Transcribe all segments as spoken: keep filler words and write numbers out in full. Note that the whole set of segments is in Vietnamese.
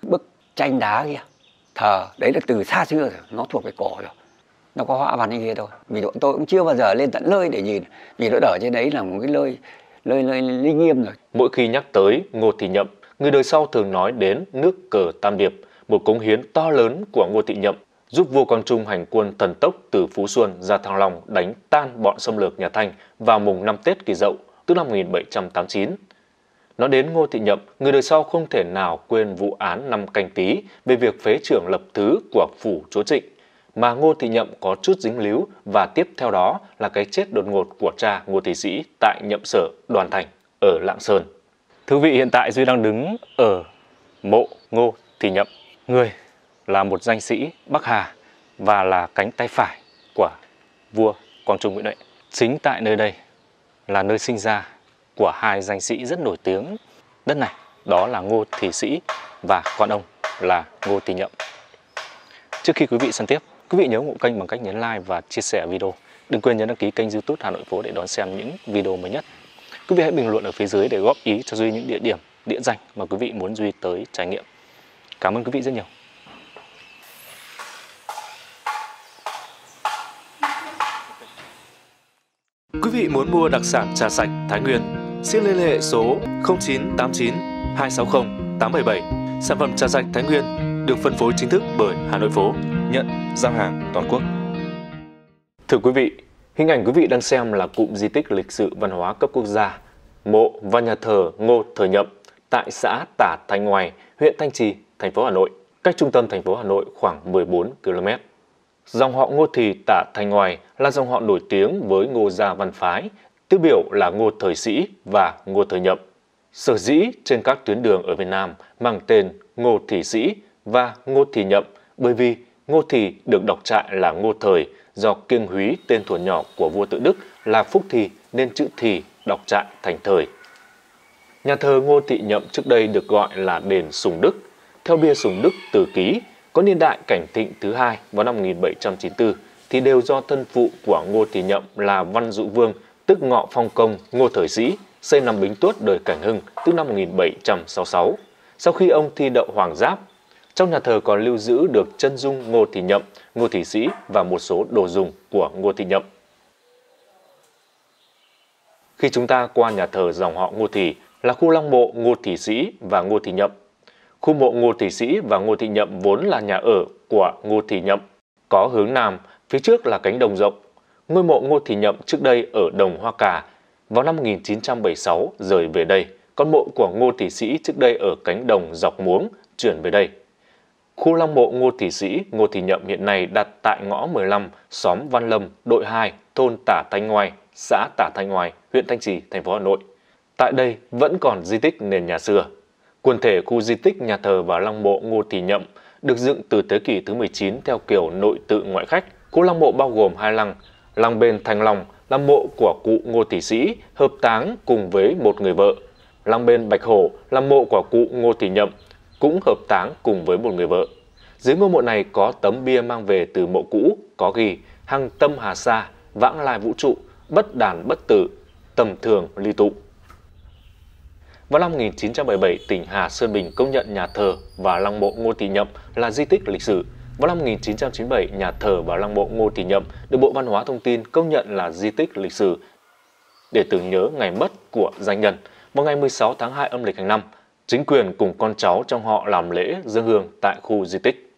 bức tranh đá kia thờ, đấy là từ xa xưa rồi, nó thuộc về cổ rồi, nó có họa văn như thế thôi. Vì tôi cũng chưa bao giờ lên tận nơi để nhìn, vì nó ở trên đấy là một cái nơi nơi nơi linh nghiêm rồi. Mỗi khi nhắc tới Ngô Thì Nhậm, người đời sau thường nói đến nước cờ Tam Điệp, một cống hiến to lớn của Ngô Thì Nhậm giúp vua Quang Trung hành quân thần tốc từ Phú Xuân ra Thăng Long đánh tan bọn xâm lược nhà Thanh vào mùng năm Tết Kỷ Dậu, tức năm một nghìn bảy trăm tám mươi chín. Nói đến Ngô Thì Nhậm, người đời sau không thể nào quên vụ án năm Canh Tý về việc phế trưởng lập thứ của phủ chúa Trịnh, mà Ngô Thì Nhậm có chút dính líu, và tiếp theo đó là cái chết đột ngột của cha Ngô Thì Sĩ tại nhậm sở Đoàn Thành ở Lạng Sơn. Thưa quý vị, hiện tại Duy đang đứng ở mộ Ngô Thì Nhậm. Người là một danh sĩ Bắc Hà và là cánh tay phải của vua Quang Trung Nguyễn Huệ. Chính tại nơi đây là nơi sinh ra của hai danh sĩ rất nổi tiếng đất này, đó là Ngô Thì Sĩ và con ông là Ngô Thì Nhậm. Trước khi quý vị xem tiếp, quý vị nhớ ủng hộ kênh bằng cách nhấn like và chia sẻ video. Đừng quên nhấn đăng ký kênh YouTube Hà Nội Phố để đón xem những video mới nhất. Quý vị hãy bình luận ở phía dưới để góp ý cho Duy những địa điểm, địa danh mà quý vị muốn Duy tới trải nghiệm. Cảm ơn quý vị rất nhiều. Quý vị muốn mua đặc sản trà sạch Thái Nguyên, xin liên hệ số không chín tám chín hai sáu không tám bảy bảy. Sản phẩm trà sạch Thái Nguyên được phân phối chính thức bởi Hà Nội Phố, nhận giao hàng toàn quốc. Thưa quý vị, hình ảnh quý vị đang xem là cụm di tích lịch sử văn hóa cấp quốc gia, mộ và nhà thờ Ngô Thời Nhậm tại xã Tả Thanh Ngoài, huyện Thanh Trì, thành phố Hà Nội, cách trung tâm thành phố Hà Nội khoảng mười bốn ki lô mét. Dòng họ Ngô Thì Tả Thanh Ngoài là dòng họ nổi tiếng với Ngô gia văn phái, tiêu biểu là Ngô Thời Sĩ và Ngô Thời Nhậm. Sở dĩ trên các tuyến đường ở Việt Nam mang tên Ngô Thì Sĩ và Ngô Thì Nhậm bởi vì Ngô Thì được đọc trại là Ngô Thời, do kiêng húy tên thuở nhỏ của vua tự Đức là Phúc Thì nên chữ Thì đọc trại thành Thời. Nhà thờ Ngô Thì Nhậm trước đây được gọi là đền Sùng Đức. Theo bia Sùng Đức Từ Ký, có niên đại Cảnh Thịnh thứ hai vào năm một nghìn bảy trăm chín mươi tư thì đều do thân phụ của Ngô Thì Nhậm là Văn Dụ Vương, tức Ngọ Phong Công Ngô Thời Sĩ, xây năm Bính Tuất đời Cảnh Hưng, tức năm một nghìn bảy trăm sáu mươi sáu. Sau khi ông thi đậu hoàng giáp, trong nhà thờ còn lưu giữ được chân dung Ngô Thì Nhậm, Ngô Thì Sĩ và một số đồ dùng của Ngô Thì Nhậm. Khi chúng ta qua nhà thờ dòng họ Ngô Thì là khu lăng mộ Ngô Thì Sĩ và Ngô Thì Nhậm. Khu mộ Ngô Thì Sĩ và Ngô Thì Nhậm vốn là nhà ở của Ngô Thì Nhậm, có hướng nam, phía trước là cánh đồng rộng. Ngôi mộ Ngô Thì Nhậm trước đây ở đồng Hoa Cà, vào năm một nghìn chín trăm bảy mươi sáu rời về đây, còn mộ của Ngô Thì Sĩ trước đây ở cánh đồng dọc Muống chuyển về đây. Khu lăng mộ Ngô Thì Sĩ, Ngô Thì Nhậm hiện nay đặt tại ngõ mười lăm, xóm Văn Lâm, đội hai, thôn Tả Thanh Ngoài, xã Tả Thanh Ngoài, huyện Thanh Trì, thành phố Hà Nội. Tại đây vẫn còn di tích nền nhà xưa. Quần thể khu di tích nhà thờ và lăng mộ Ngô Thì Nhậm được dựng từ thế kỷ thứ mười chín theo kiểu nội tự ngoại khách. Khu lăng mộ bao gồm hai lăng, lăng bên Thanh Long là mộ của cụ Ngô Thì Sĩ hợp táng cùng với một người vợ. Lăng bên Bạch Hổ là mộ của cụ Ngô Thì Nhậm cũng hợp táng cùng với một người vợ. Dưới ngôi mộ này có tấm bia mang về từ mộ cũ, có ghi hằng tâm hà sa, vãng lai vũ trụ, bất đàn bất tử, tầm thường ly tụ. Vào năm một nghìn chín trăm bảy mươi bảy, tỉnh Hà Sơn Bình công nhận nhà thờ và lăng mộ Ngô Thì Nhậm là di tích lịch sử. Vào năm một nghìn chín trăm chín mươi bảy, nhà thờ và lăng mộ Ngô Thì Nhậm được Bộ Văn hóa Thông tin công nhận là di tích lịch sử để tưởng nhớ ngày mất của danh nhân. Vào ngày mười sáu tháng hai âm lịch hàng năm, chính quyền cùng con cháu trong họ làm lễ dâng hương tại khu di tích.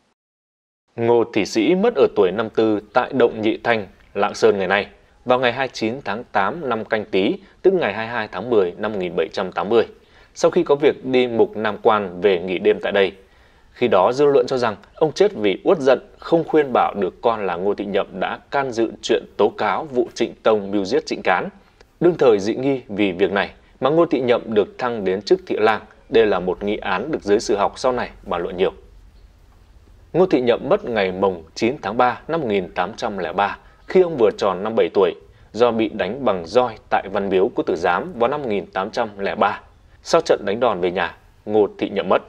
Ngô Thì Sĩ mất ở tuổi năm tư tại Động Nhị Thanh, Lạng Sơn ngày nay, vào ngày hai mươi chín tháng tám năm Canh Tý, tức ngày hai mươi hai tháng mười năm một nghìn bảy trăm tám mươi, sau khi có việc đi mục Nam Quan về nghỉ đêm tại đây. Khi đó dư luận cho rằng ông chết vì uất giận, không khuyên bảo được con là Ngô Thì Nhậm đã can dự chuyện tố cáo vụ Trịnh Tông mưu giết Trịnh Cán. Đương thời dị nghi vì việc này mà Ngô Thì Nhậm được thăng đến chức thị lang. Đây là một nghi án được giới sử học sau này bàn luận nhiều. Ngô Thì Nhậm mất ngày mồng chín tháng ba năm một nghìn tám trăm lẻ ba khi ông vừa tròn năm mươi bảy tuổi do bị đánh bằng roi tại Văn Miếu Quốc Tử Giám vào năm một nghìn tám trăm lẻ ba. Sau trận đánh đòn về nhà, Ngô Thì Nhậm mất.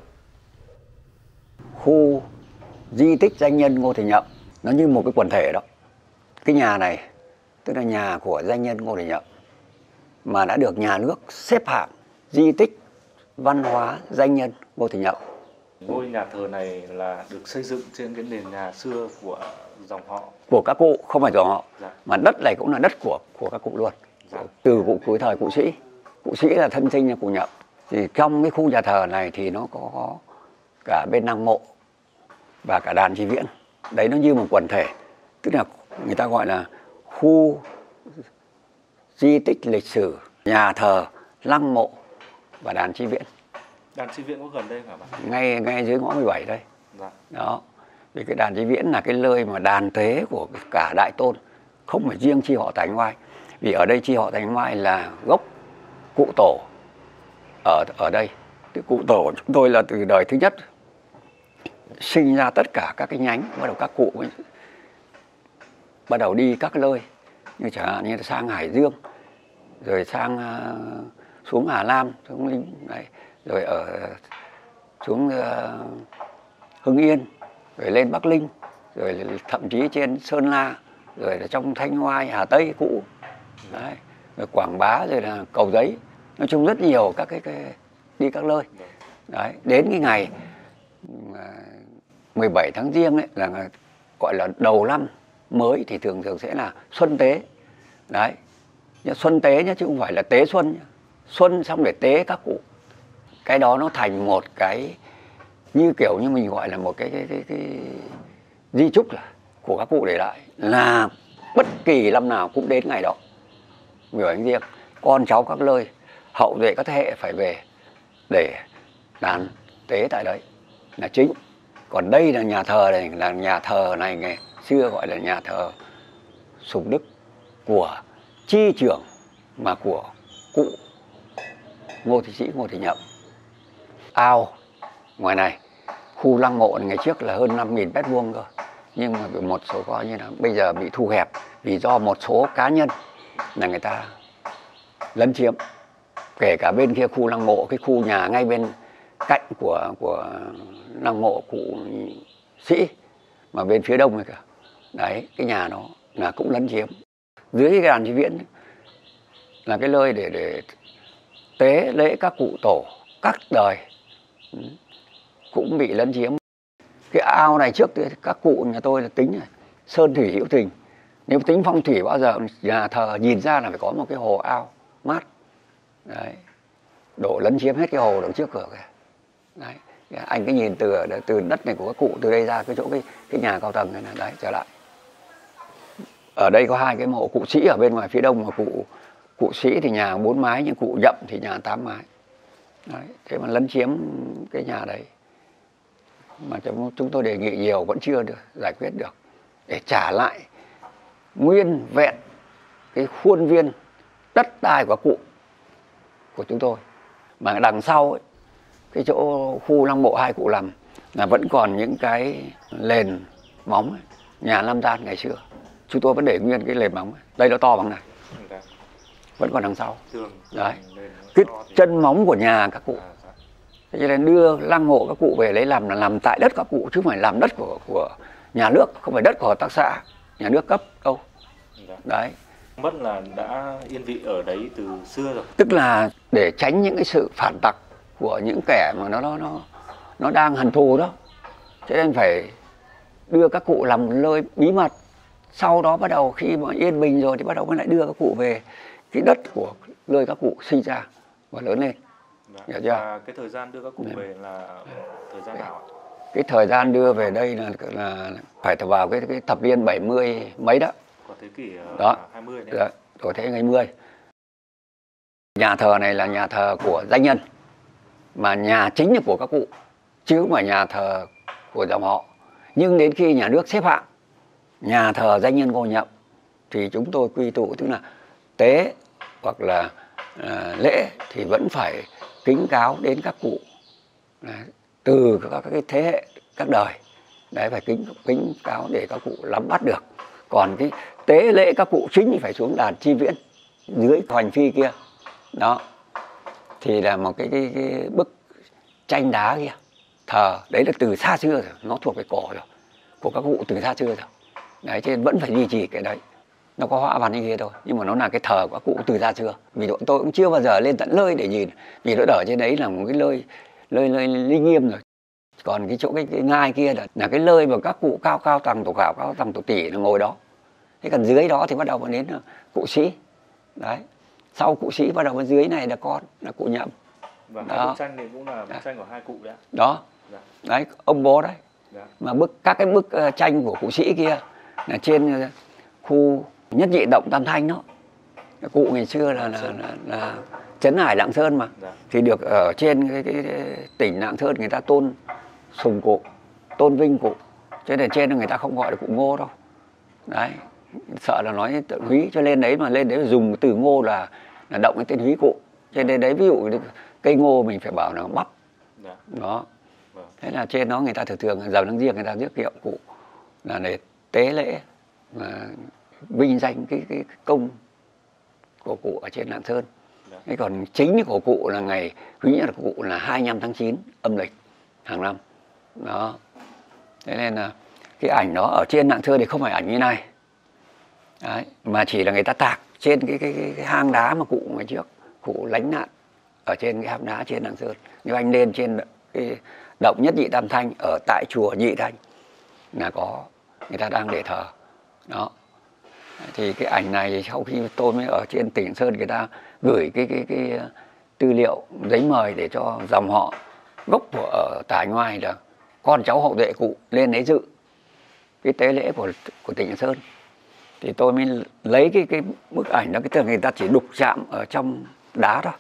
Khu di tích danh nhân Ngô Thì Nhậm nó như một cái quần thể đó. Cái nhà này tức là nhà của danh nhân Ngô Thì Nhậm mà đã được nhà nước xếp hạng di tích văn hóa danh nhân Ngô Thì Nhậm. Ngôi nhà thờ này là được xây dựng trên cái nền nhà xưa của dòng họ, của các cụ, không phải dòng họ. Dạ. Mà đất này cũng là đất của của các cụ luôn. Dạ. Từ cụ cuối thời cụ Sĩ. Cụ Sĩ là thân sinh nhà cụ Nhậm. Thì trong cái khu nhà thờ này thì nó có, có cả bên lăng mộ và cả đàn Tri Viễn. Đấy nó như một quần thể. Tức là người ta gọi là khu di tích lịch sử, nhà thờ, lăng mộ và đàn Tri Viễn. Đàn Tri Viễn có gần đây hả bạn? Ngay ngay dưới ngõ mười bảy đây. Dạ. Đó. Vì cái đàn Tri Viễn là cái nơi mà đàn tế của cả Đại Tôn, không phải riêng chi họ Thành Ngoai. Vì ở đây chi họ Thành Ngoai là gốc cụ tổ ở ở đây. Thì cụ tổ của chúng tôi là từ đời thứ nhất sinh ra tất cả các cái nhánh, bắt đầu các cụ ấy, bắt đầu đi các nơi như chẳng hạn như sang Hải Dương, rồi sang uh, xuống Hà Nam, xuống Linh này, rồi ở xuống uh, Hưng Yên, rồi lên Bắc Linh, rồi thậm chí trên Sơn La, rồi là trong Thanh Oai, Hà Tây cũ, đấy, rồi Quảng Bá, rồi là Cầu Giấy, nói chung rất nhiều các cái, cái đi các nơi. Đấy, đến cái ngày mười bảy tháng Giêng ấy là gọi là đầu năm mới thì thường thường sẽ là Xuân Tế. Đấy, Xuân Tế nhá, chứ không phải là Tế Xuân nhá. Xuân xong để tế các cụ. Cái đó nó thành một cái như kiểu như mình gọi là một cái, cái, cái, cái di chúc là của các cụ để lại, là bất kỳ năm nào cũng đến ngày đó mười bảy tháng Giêng, con cháu các nơi, hậu duệ các thế hệ phải về để đàn tế tại đấy là chính. Còn đây là nhà thờ này, là nhà thờ này ngày xưa gọi là nhà thờ Sùng Đức của chi trưởng mà của cụ Ngô Thị Sĩ, Ngô Thị Nhậm. Ao ngoài này, khu lăng mộ ngày trước là hơn năm nghìn mét vuông cơ, nhưng mà bị một số coi như là bây giờ bị thu hẹp vì do một số cá nhân là người ta lấn chiếm. Kể cả bên kia khu lăng mộ, cái khu nhà ngay bên cạnh của của lăng mộ cụ Sĩ mà bên phía đông này cả, đấy, cái nhà đó là cũng lấn chiếm. Dưới cái đàn Tri Viễn là cái nơi để để tế lễ các cụ tổ các đời cũng bị lấn chiếm. Cái ao này trước các cụ nhà tôi là tính này, sơn thủy hữu tình. Nếu tính phong thủy bao giờ nhà thờ nhìn ra là phải có một cái hồ ao mát. Đấy, đổ lấn chiếm hết cái hồ đằng trước cửa kìa. Đấy, anh cứ nhìn từ từ đất này của các cụ từ đây ra cái chỗ cái cái nhà cao tầng này là đấy trở lại. Ở đây có hai cái mộ cụ Sĩ ở bên ngoài phía đông, mà cụ cụ Sĩ thì nhà bốn mái, nhưng cụ Nhậm thì nhà tám mái. Đấy, thế mà lấn chiếm cái nhà đấy mà chúng tôi đề nghị nhiều vẫn chưa được giải quyết được, để trả lại nguyên vẹn cái khuôn viên đất đai của cụ của chúng tôi. Mà đằng sau ấy, cái chỗ khu lăng mộ hai cụ làm là vẫn còn những cái nền móng ấy, nhà Nam Gian ngày xưa. Chúng tôi vẫn để nguyên cái nền móng ấy. Đây nó to bằng này, vẫn còn đằng sau. Đấy, cái chân móng của nhà các cụ. Thế cho nên đưa lăng mộ các cụ về lấy làm là làm tại đất các cụ, chứ không phải làm đất của của nhà nước, không phải đất của hợp tác xã, nhà nước cấp đâu. Đấy. Mất là đã yên vị ở đấy từ xưa rồi. Tức là để tránh những cái sự phản tặc của những kẻ mà nó nó nó nó đang hằn thù đó, cho nên phải đưa các cụ làm nơi bí mật. Sau đó bắt đầu khi mà yên bình rồi thì bắt đầu mới lại đưa các cụ về cái đất của nơi các cụ sinh ra và lớn lên. Dạ. Và cái thời gian đưa các cụ về là thời gian nào ạ? Cái thời gian đưa về đây là, là phải vào cái, cái thập niên bảy mươi mấy đó. Của thế kỷ đó. hai mươi đấy. Đó, của thế kỷ hai mươi. Nhà thờ này là nhà thờ của danh nhân, mà nhà chính là của các cụ, chứ không phải nhà thờ của dòng họ. Nhưng đến khi nhà nước xếp hạng nhà thờ danh nhân Ngô Nhậm thì chúng tôi quy tụ, tức là tế hoặc là à, lễ thì vẫn phải kính cáo đến các cụ. Đấy, từ các cái thế hệ các đời. Đấy, phải kính kính cáo để các cụ nắm bắt được. Còn cái tế lễ các cụ chính thì phải xuống đàn Tri Viễn dưới Hoành Phi kia. Đó. Thì là một cái, cái, cái bức tranh đá kia. Thờ, đấy là từ xa xưa rồi, nó thuộc về cổ rồi. Của các cụ từ xa xưa rồi. Đấy, cho nên vẫn phải duy trì cái đấy. Nó có họa văn như thế thôi, nhưng mà nó là cái thờ của các cụ từ xa xưa. Vì tôi cũng chưa bao giờ lên tận nơi để nhìn, vì nó ở trên đấy là một cái nơi nơi nơi linh nghiêm rồi. Còn cái chỗ cái, cái ngai kia là, là cái nơi mà các cụ cao cao tầng tổ khảo cao tầng tổ tỷ là ngồi đó. Thế còn dưới đó thì bắt đầu mới đến cụ Sĩ. Đấy. Sau cụ Sĩ bắt đầu bên dưới này là con, là cụ Nhậm. Và hai bức tranh này cũng là bức tranh của hai cụ đấy. Đó. Dạ. Đấy, ông bố đấy. Dạ. Mà bức các cái bức uh, tranh của cụ Sĩ kia là trên uh, khu Nhất Nhị Động Tam Thanh đó. Cụ ngày xưa là là, là, là Trấn Hải Lạng Sơn mà. Dạ. Thì được ở trên cái, cái, cái tỉnh Lạng Sơn người ta tôn sùng cụ, tôn vinh cụ. Cho nên trên người ta không gọi là cụ Ngô đâu. Đấy. Sợ là nói tự húy, cho lên đấy mà lên đấy dùng từ Ngô là là động cái tên húy cụ. Cho nên đấy ví dụ cây ngô mình phải bảo là bắp. Dạ. Đó. Thế là trên đó người ta thường thường giờ năng riêng người ta giới thiệu cụ là để tế lễ mà vinh danh cái, cái công của cụ ở trên Lạng Sơn. Dạ. Thế còn chính của cụ là ngày quý nhất của cụ là hai mươi lăm tháng chín âm lịch hàng năm. Đó. Thế nên là cái ảnh đó ở trên Lạng Sơn thì không phải ảnh như này. Đấy, mà chỉ là người ta tạc trên cái, cái, cái, cái hang đá mà cụ ngày trước cụ lánh nạn ở trên cái hang đá trên Lạng Sơn. Nếu anh lên trên cái động Nhất Nhị Tam Thanh ở tại chùa Nhị Thanh là có người ta đang để thờ. Đó. Thì cái ảnh này sau khi tôi mới ở trên tỉnh Sơn người ta gửi cái cái cái, cái tư liệu giấy mời để cho dòng họ gốc của ở tại ngoài là con cháu hậu duệ cụ lên đấy dự cái tế lễ của của tỉnh Sơn. Thì tôi mới lấy cái cái bức ảnh đó, cái tường người ta chỉ đục chạm ở trong đá thôi.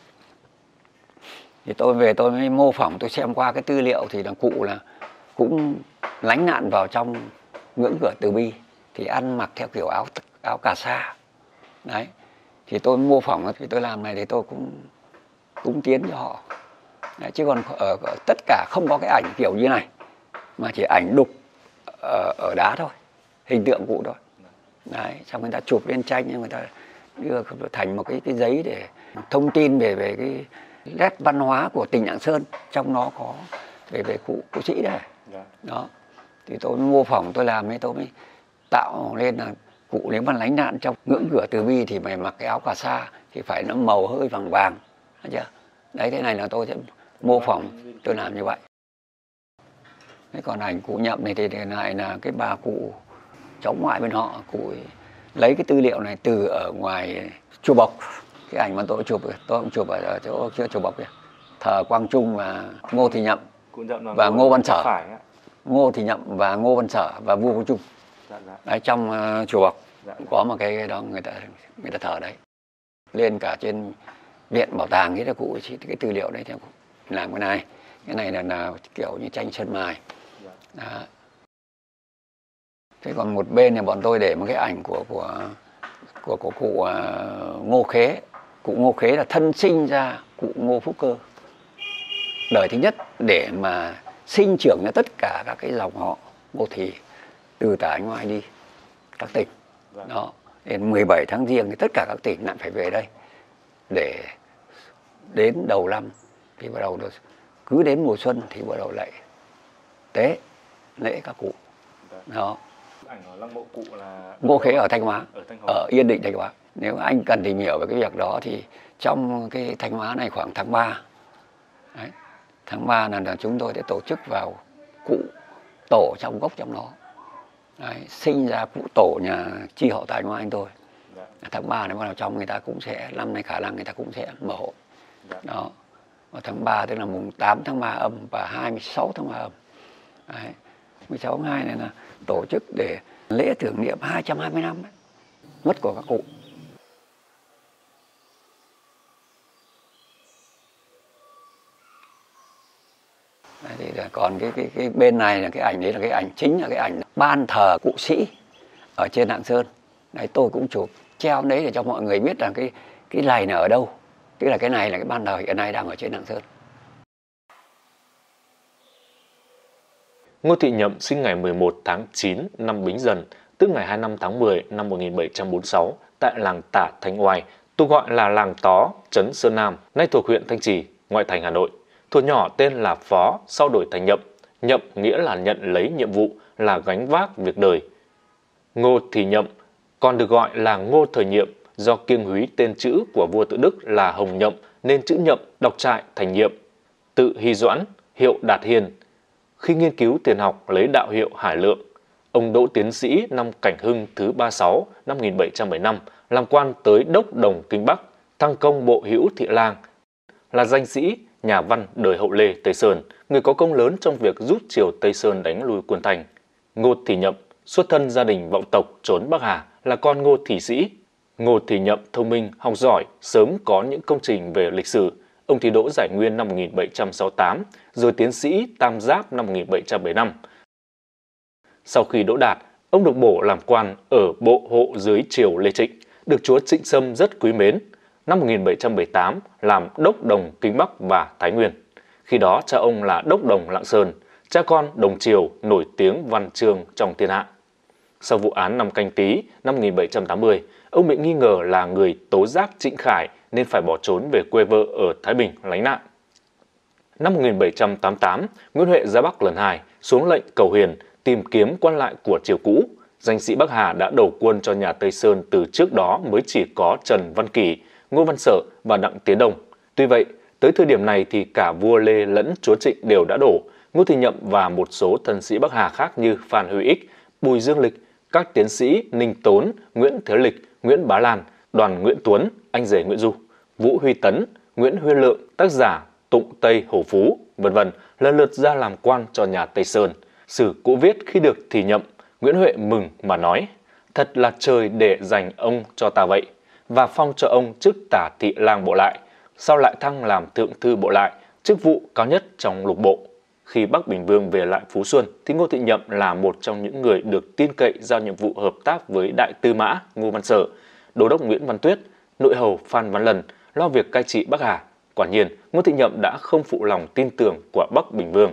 Thì tôi về tôi mới mô phỏng, tôi xem qua cái tư liệu thì là cụ là cũng lánh nạn vào trong ngưỡng cửa Từ Bi, thì ăn mặc theo kiểu áo áo cà sa. Đấy. Thì tôi mô phỏng thì tôi làm này thì tôi cũng cũng tiến cho họ. Đấy, chứ còn ở, ở tất cả không có cái ảnh kiểu như này, mà chỉ ảnh đục ở, ở đá thôi, hình tượng cụ thôi. Đấy, xong người ta chụp lên tranh, người ta đưa thành một cái cái giấy để thông tin về về cái nét văn hóa của tỉnh Lạng Sơn, trong nó có về về cụ cụ Sĩ đấy. Đó. Thì tôi mô phỏng, tôi làm ấy, tôi mới tạo lên là cụ nếu mà lánh nạn trong ngưỡng cửa Từ Bi thì mày mặc cái áo cà sa thì phải nó màu hơi vàng vàng. Thấy chưa? Đấy, thế này là tôi sẽ mô phỏng, tôi làm như vậy. Thế còn ảnh cụ Nhậm này thì này là cái bà cụ cháu ngoại bên họ, cụ lấy cái tư liệu này từ ở ngoài chùa Bộc. Cái ảnh mà tôi chụp, tôi cũng chụp ở chỗ chưa chùa Bộc kìa. Thờ Quang Trung và Ngô Thì Nhậm và Ngô Văn Sở. Ngô Thì Nhậm và Ngô Văn Sở và vua Quang Trung. Dạ, dạ. Đấy, trong uh, chùa Bộc dạ, dạ. Có một cái, cái đó người ta người ta thờ đấy. Lên cả trên viện bảo tàng ấy là cụ chỉ cái tư liệu đấy theo làm cái này. Cái này là, là kiểu như tranh sơn mài. Dạ. Đó. Thế còn một bên này bọn tôi để một cái ảnh của của của, của cụ uh, Ngô Khế. Cụ Ngô Khế là thân sinh ra cụ Ngô Phúc Cơ. Đời thứ nhất để mà sinh trưởng ra tất cả các cái dòng họ Ngô Thì từ tại ngoài đi các tỉnh. Đó. Đến mười bảy tháng Giêng thì tất cả các tỉnh lại phải về đây để đến đầu năm thì bắt đầu cứ đến mùa xuân thì bắt đầu lại tế lễ các cụ. Đó. Ảnh ở lăng mộ cụ là Ngô Khế ở Thanh Hóa, ở, Thanh Hóa. ở Yên Định, Thanh Hóa. Nếu anh cần tìm hiểu về cái việc đó thì trong cái Thanh Hóa này khoảng tháng ba. Đấy. Tháng ba là, là chúng tôi sẽ tổ chức vào cụ tổ trong gốc trong nó. Đấy, sinh ra cụ tổ nhà chi họ Tài Ngoại anh tôi. Dạ. Tháng ba này bắt đầu trong người ta cũng sẽ, năm nay khả năng người ta cũng sẽ mở hội. Dạ. Đó. Vào tháng ba tức là mùng tám tháng ba âm và hai mươi sáu tháng ba âm. Đấy. mười sáu tháng hai này là tổ chức để lễ tưởng niệm hai trăm hai mươi năm đấy, mất của các cụ. Đấy, thì là còn cái, cái cái bên này là cái ảnh đấy là cái ảnh chính là cái ảnh ban thờ cụ Sĩ ở trên Lạng Sơn. Đấy, tôi cũng chụp treo đấy để cho mọi người biết là cái cái này là ở đâu. Tức là cái này là cái ban thờ hiện nay đang ở trên Lạng Sơn. Ngô Thị Nhậm sinh ngày mười một tháng chín năm Bính Dần, tức ngày hai mươi lăm tháng mười năm một nghìn bảy trăm bốn mươi sáu tại làng Tả Thanh Oai, tục gọi là làng Tó, trấn Sơn Nam, nay thuộc huyện Thanh Trì, ngoại thành Hà Nội. Thuở nhỏ tên là Phó, sau đổi thành Nhậm. Nhậm nghĩa là nhận lấy nhiệm vụ, là gánh vác việc đời. Ngô Thì Nhậm còn được gọi là Ngô Thời Nhiệm do kiêng húy tên chữ của vua tự Đức là Hồng Nhậm nên chữ Nhậm đọc trại thành Nhiệm. Tự Hy Doãn, hiệu Đạt Hiền. Khi nghiên cứu tiền học lấy đạo hiệu Hải Lượng, ông đỗ tiến sĩ năm Cảnh Hưng thứ ba mươi sáu năm một nghìn bảy trăm bảy mươi lăm làm quan tới đốc đồng Kinh Bắc, thăng công bộ hữu thị lang, là danh sĩ, nhà văn đời hậu Lê Tây Sơn, người có công lớn trong việc giúp triều Tây Sơn đánh lui quân Thành. Ngô Thì Nhậm, xuất thân gia đình vọng tộc trốn Bắc Hà, là con Ngô Thì Sĩ. Ngô Thì Nhậm thông minh, học giỏi, sớm có những công trình về lịch sử. Ông thi đỗ giải nguyên năm một nghìn bảy trăm sáu mươi tám, rồi tiến sĩ tam giáp năm một nghìn bảy trăm bảy mươi lăm. Sau khi đỗ đạt, ông được bổ làm quan ở bộ hộ dưới triều Lê Trịnh, được chúa Trịnh Sâm rất quý mến. Năm một nghìn bảy trăm bảy mươi tám làm đốc đồng Kinh Bắc và Thái Nguyên. Khi đó cha ông là đốc đồng Lạng Sơn, cha con đồng triều nổi tiếng văn chương trong thiên hạ. Sau vụ án năm Canh Tý năm một nghìn bảy trăm tám mươi, ông bị nghi ngờ là người tố giác Trịnh Khải nên phải bỏ trốn về quê vợ ở Thái Bình lánh nạn. Năm một nghìn bảy trăm tám mươi tám, Nguyễn Huệ ra Bắc lần hai, xuống lệnh cầu hiền, tìm kiếm quan lại của triều cũ. Danh sĩ Bắc Hà đã đầu quân cho nhà Tây Sơn từ trước đó mới chỉ có Trần Văn Kỳ, Ngô Văn Sở và Đặng Tiến Đông. Tuy vậy, tới thời điểm này thì cả vua Lê lẫn chúa Trịnh đều đã đổ. Ngô Thì Nhậm và một số thân sĩ Bắc Hà khác như Phan Huy Ích, Bùi Dương Lịch, các tiến sĩ Ninh Tốn, Nguyễn Thế Lịch, Nguyễn Bá Lan, Đoàn Nguyễn Tuấn, anh rể Nguyễn Du, Vũ Huy Tấn, Nguyễn Huy Lượng, tác giả Tụng Tây Hổ Phú, vân vân lần lượt ra làm quan cho nhà Tây Sơn. Sử cũ viết khi được Thì Nhậm, Nguyễn Huệ mừng mà nói: thật là trời để dành ông cho ta vậy, và phong cho ông chức tả thị lang bộ lại, sau lại thăng làm thượng thư bộ lại, chức vụ cao nhất trong lục bộ. Khi Bắc Bình Vương về lại Phú Xuân thì Ngô Thì Nhậm là một trong những người được tin cậy giao nhiệm vụ hợp tác với đại tư mã Ngô Văn Sở, đô đốc Nguyễn Văn Tuyết, nội hầu Phan Văn Lần lo việc cai trị Bắc Hà. Quả nhiên, Ngô Thì Nhậm đã không phụ lòng tin tưởng của Bắc Bình Vương.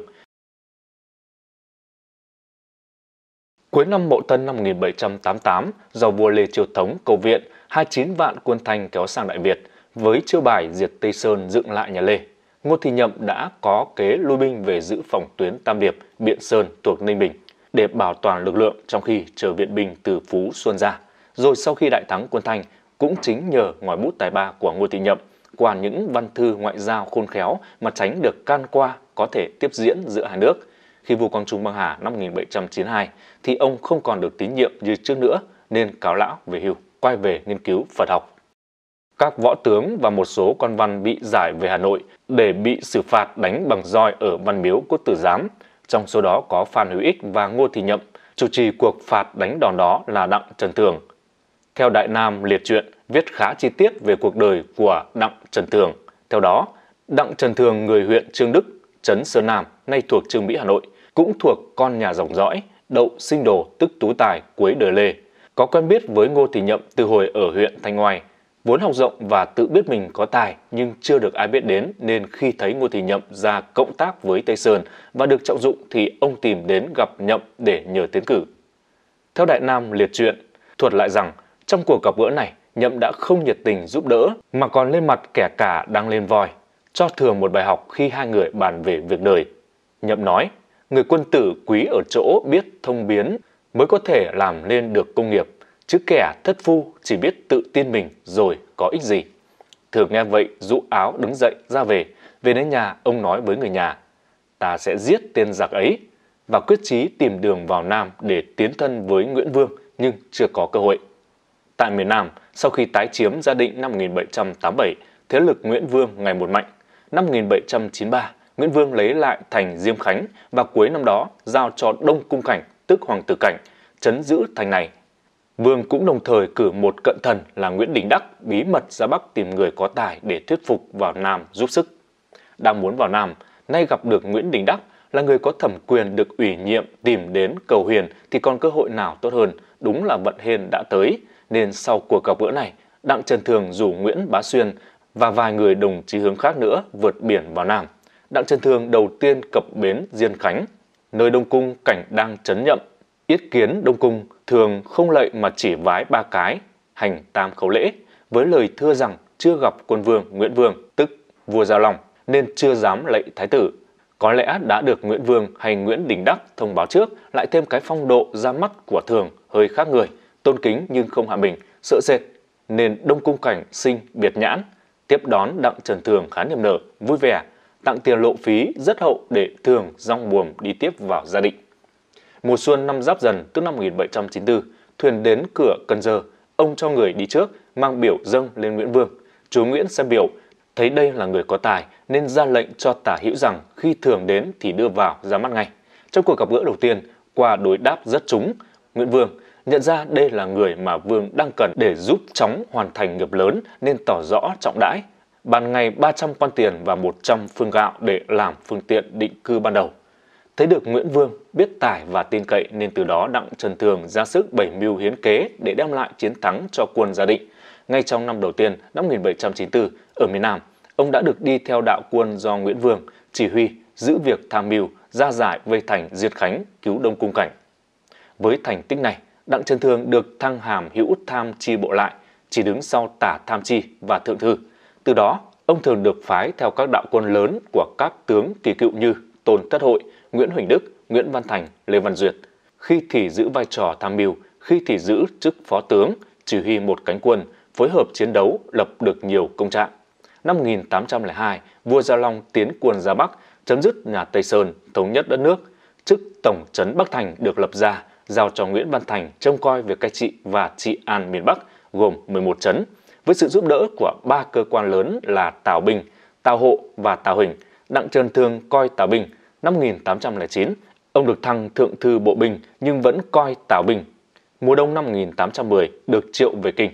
Cuối năm Mậu Tân năm một nghìn bảy trăm tám mươi tám, do vua Lê Chiêu Thống cầu viện, hai mươi chín vạn quân Thanh kéo sang Đại Việt, với chiêu bài diệt Tây Sơn dựng lại nhà Lê. Ngô Thì Nhậm đã có kế lui binh về giữ phòng tuyến Tam Điệp, Biện Sơn thuộc Ninh Bình để bảo toàn lực lượng trong khi chờ viện binh từ Phú Xuân ra. Rồi sau khi đại thắng quân Thanh, cũng chính nhờ ngòi bút tài ba của Ngô Thì Nhậm qua những văn thư ngoại giao khôn khéo mà tránh được can qua có thể tiếp diễn giữa hai nước. Khi vua Quang Trung băng hà năm một nghìn bảy trăm chín mươi hai thì ông không còn được tín nhiệm như trước nữa nên cáo lão về hưu, quay về nghiên cứu Phật học. Các võ tướng và một số quan văn bị giải về Hà Nội để bị xử phạt đánh bằng roi ở Văn Miếu Quốc Tử Giám. Trong số đó có Phan Huy Ích và Ngô Thì Nhậm. Chủ trì cuộc phạt đánh đòn đó là Đặng Trần Thường. Theo Đại Nam liệt truyện viết khá chi tiết về cuộc đời của Đặng Trần Thường. Theo đó, Đặng Trần Thường người huyện Trương Đức, trấn Sơn Nam, nay thuộc Trương Mỹ Hà Nội, cũng thuộc con nhà dòng dõi Đậu Sinh Đồ tức Tú Tài cuối đời Lê. Có quen biết với Ngô Thì Nhậm từ hồi ở huyện Thanh Oai. Vốn học rộng và tự biết mình có tài nhưng chưa được ai biết đến, nên khi thấy Ngô Thì Nhậm ra cộng tác với Tây Sơn và được trọng dụng thì ông tìm đến gặp Nhậm để nhờ tiến cử. Theo Đại Nam liệt truyện thuật lại rằng trong cuộc gặp gỡ này, Nhậm đã không nhiệt tình giúp đỡ mà còn lên mặt kẻ cả đang lên voi, cho Thường một bài học khi hai người bàn về việc đời. Nhậm nói: người quân tử quý ở chỗ biết thông biến mới có thể làm nên được công nghiệp, chứ kẻ thất phu chỉ biết tự tin mình rồi có ích gì. Thường nghe vậy rũ áo đứng dậy ra về. Về đến nhà, ông nói với người nhà: ta sẽ giết tên giặc ấy, và quyết chí tìm đường vào Nam để tiến thân với Nguyễn Vương, nhưng chưa có cơ hội. Tại miền Nam, sau khi tái chiếm Gia Định năm một nghìn bảy trăm tám mươi bảy, thế lực Nguyễn Vương ngày một mạnh. Năm một nghìn bảy trăm chín mươi ba, Nguyễn Vương lấy lại thành Diêm Khánh và cuối năm đó giao cho Đông Cung Cảnh, tức Hoàng tử Cảnh, trấn giữ thành này. Vương cũng đồng thời cử một cận thần là Nguyễn Đình Đắc bí mật ra Bắc tìm người có tài để thuyết phục vào Nam giúp sức. Đang muốn vào Nam, nay gặp được Nguyễn Đình Đắc là người có thẩm quyền được ủy nhiệm tìm đến cầu hiền thì còn cơ hội nào tốt hơn. Đúng là vận hên đã tới, nên sau cuộc gặp gỡ này, Đặng Trần Thường rủ Nguyễn Bá Xuyên và vài người đồng chí hướng khác nữa vượt biển vào Nam. Đặng Trần Thường đầu tiên cập bến Diên Khánh, nơi Đông Cung Cảnh đang trấn Nhậm. Yết kiến Đông Cung, Thường không lạy mà chỉ vái ba cái, hành tam khấu lễ, với lời thưa rằng chưa gặp quân vương Nguyễn Vương, tức vua Gia Long, nên chưa dám lạy thái tử. Có lẽ đã được Nguyễn Vương hay Nguyễn Đình Đắc thông báo trước, lại thêm cái phong độ ra mắt của Thường hơi khác người, tôn kính nhưng không hạ mình, sợ sệt, nên Đông Cung Cảnh sinh biệt nhãn. Tiếp đón Đặng Trần Thường khá niềm nở, vui vẻ. tặng tiền lộ phí rất hậu để Thường dong buồm đi tiếp vào Gia Định. Mùa xuân năm Giáp Dần tức năm một nghìn bảy trăm chín mươi tư, thuyền đến cửa Cần Giờ, ông cho người đi trước mang biểu dâng lên Nguyễn Vương. Chúa Nguyễn xem biểu, thấy đây là người có tài nên ra lệnh cho Tả Hữu rằng khi Thường đến thì đưa vào ra mắt ngay. Trong cuộc gặp gỡ đầu tiên, qua đối đáp rất trúng, Nguyễn Vương nhận ra đây là người mà Vương đang cần để giúp chóng hoàn thành nghiệp lớn nên tỏ rõ trọng đãi, ban ngay ba trăm quan tiền và một trăm phương gạo để làm phương tiện định cư ban đầu. Thấy được Nguyễn Vương biết tài và tin cậy nên từ đó Đặng Trần Thường ra sức bày mưu hiến kế để đem lại chiến thắng cho quân Gia Định. Ngay trong năm đầu tiên năm một nghìn bảy trăm chín mươi tư ở miền Nam, ông đã được đi theo đạo quân do Nguyễn Vương chỉ huy giữ việc tham mưu ra giải vây thành Diệt Khánh, cứu Đông Cung Cảnh. Với thành tích này, Đặng Trần Thường được thăng hàm hữu tham chi bộ lại, chỉ đứng sau Tả Tham Chi và Thượng Thư. Từ đó, ông thường được phái theo các đạo quân lớn của các tướng kỳ cựu như Tôn Thất Hội, Nguyễn Huỳnh Đức, Nguyễn Văn Thành, Lê Văn Duyệt. Khi thì giữ vai trò tham mưu, khi thì giữ chức phó tướng, chỉ huy một cánh quân, phối hợp chiến đấu, lập được nhiều công trạng. Năm một nghìn tám trăm lẻ hai, vua Gia Long tiến quân ra Bắc, chấm dứt nhà Tây Sơn, thống nhất đất nước. Chức Tổng trấn Bắc Thành được lập ra, giao cho Nguyễn Văn Thành trông coi việc cai trị và trị an miền Bắc, gồm mười một trấn. Với sự giúp đỡ của ba cơ quan lớn là Tào Binh, Tào Hộ và Tào Huỳnh, Đặng Trần Thường coi Tào Binh. Năm một nghìn tám trăm lẻ chín, ông được thăng Thượng Thư Bộ Binh nhưng vẫn coi Tào Binh. Mùa đông năm một nghìn tám trăm mười được triệu về Kinh.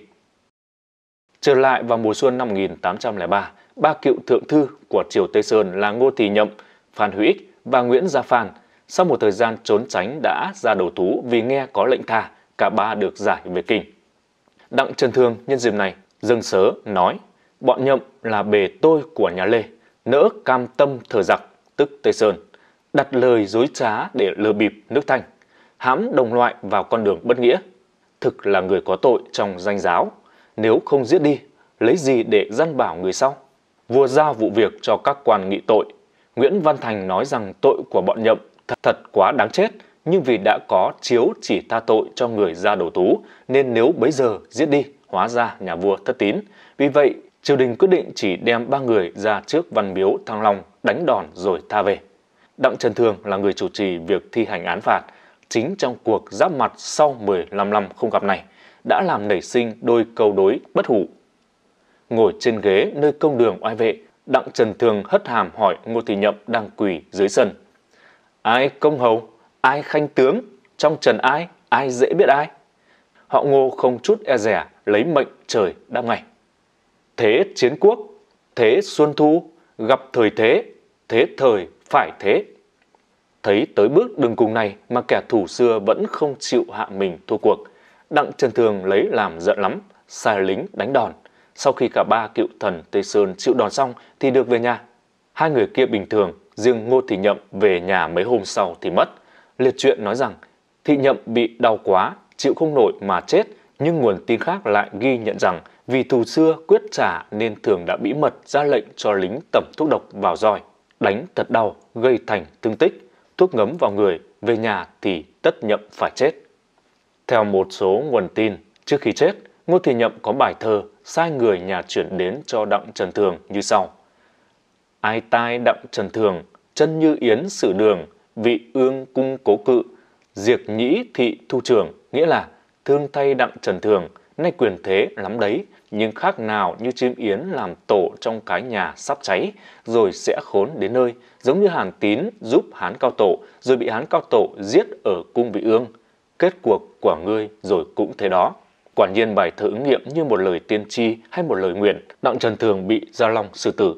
Trở lại vào mùa xuân năm một nghìn tám trăm lẻ ba, ba cựu thượng thư của triều Tây Sơn là Ngô Thì Nhậm, Phan Hữu Ích và Nguyễn Gia Phan sau một thời gian trốn tránh đã ra đầu thú vì nghe có lệnh tha, cả ba được giải về Kinh. Đặng Trần Thường nhân dịp này dâng sớ nói: bọn Nhậm là bề tôi của nhà Lê, nỡ cam tâm thờ giặc tức Tây Sơn, đặt lời dối trá để lừa bịp nước Thanh, hãm đồng loại vào con đường bất nghĩa, thực là người có tội trong danh giáo. Nếu không giết đi, lấy gì để răn bảo người sau? Vua giao vụ việc cho các quan nghị tội. Nguyễn Văn Thành nói rằng tội của bọn Nhậm thật, thật quá đáng chết, nhưng vì đã có chiếu chỉ tha tội cho người ra đầu thú, nên nếu bấy giờ giết đi, hóa ra nhà vua thất tín. Vì vậy, triều đình quyết định chỉ đem ba người ra trước Văn Miếu Thăng Long đánh đòn rồi tha về. Đặng Trần Thường là người chủ trì việc thi hành án phạt. Chính trong cuộc giáp mặt sau mười lăm năm không gặp này đã làm nảy sinh đôi câu đối bất hủ. Ngồi trên ghế nơi công đường oai vệ, Đặng Trần Thường hất hàm hỏi Ngô Thì Nhậm đang quỳ dưới sân: ai công hầu, ai khanh tướng, trong trần ai, ai dễ biết ai? Họ Ngô không chút e dè lấy mệnh trời đáp ngay: thế chiến quốc, thế xuân thu, gặp thời thế, thế thời phải thế. Thấy tới bước đường cùng này mà kẻ thù xưa vẫn không chịu hạ mình thua cuộc, Đặng Trần Thường lấy làm giận lắm, sai lính đánh đòn. Sau khi cả ba cựu thần Tây Sơn chịu đòn xong thì được về nhà. Hai người kia bình thường, riêng Ngô Thì Nhậm về nhà mấy hôm sau thì mất. Liệt truyện nói rằng Thì Nhậm bị đau quá, chịu không nổi mà chết, nhưng nguồn tin khác lại ghi nhận rằng vì thù xưa quyết trả nên Thường đã bí mật ra lệnh cho lính tẩm thuốc độc vào roi, đánh thật đau, gây thành thương tích, thuốc ngấm vào người, về nhà thì tất Nhậm phải chết. Theo một số nguồn tin, trước khi chết, Ngô Thì Nhậm có bài thơ sai người nhà chuyển đến cho Đặng Trần Thường như sau: ai tai Đặng Trần Thường, chân như yến sử đường, vị ương cung cố cự, diệt nhĩ thị thu trường. Nghĩa là thương thay Đặng Trần Thường, nay quyền thế lắm đấy, nhưng khác nào như chim yến làm tổ trong cái nhà sắp cháy, rồi sẽ khốn đến nơi, giống như Hàn Tín giúp Hán Cao Tổ, rồi bị Hán Cao Tổ giết ở cung vị ương. Kết cuộc của ngươi rồi cũng thế đó. Quả nhiên bài thơ ứng nghiệm như một lời tiên tri hay một lời nguyện. Đặng Trần Thường bị Gia Long xử tử.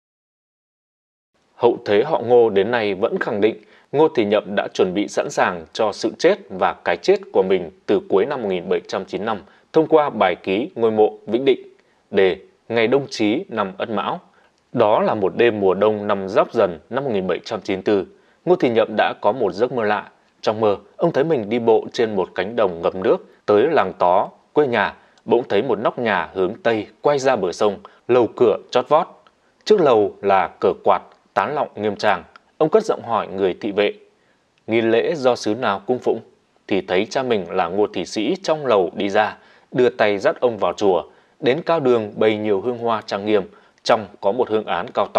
Hậu thế họ Ngô đến nay vẫn khẳng định Ngô Thì Nhậm đã chuẩn bị sẵn sàng cho sự chết và cái chết của mình từ cuối năm một nghìn bảy trăm chín mươi lăm thông qua bài ký ngôi mộ Vĩnh Định. Đề: ngày Đông Chí năm Ất Mão. Đó là một đêm mùa đông năm Giáp Dần năm một nghìn bảy trăm chín mươi tư. Ngô Thì Nhậm đã có một giấc mơ lạ. Trong mơ, ông thấy mình đi bộ trên một cánh đồng ngập nước tới làng Tó, quê nhà. Bỗng thấy một nóc nhà hướng Tây quay ra bờ sông, lầu cửa chót vót. Trước lầu là cờ quạt, tán lọng nghiêm trang. Ông cất giọng hỏi người thị vệ: nghi lễ do xứ nào cung phụng? Thì thấy cha mình là Ngô Thị Sĩ trong lầu đi ra, đưa tay dắt ông vào chùa. Đến cao đường bày nhiều hương hoa trang nghiêm, trong có một hương án cao to,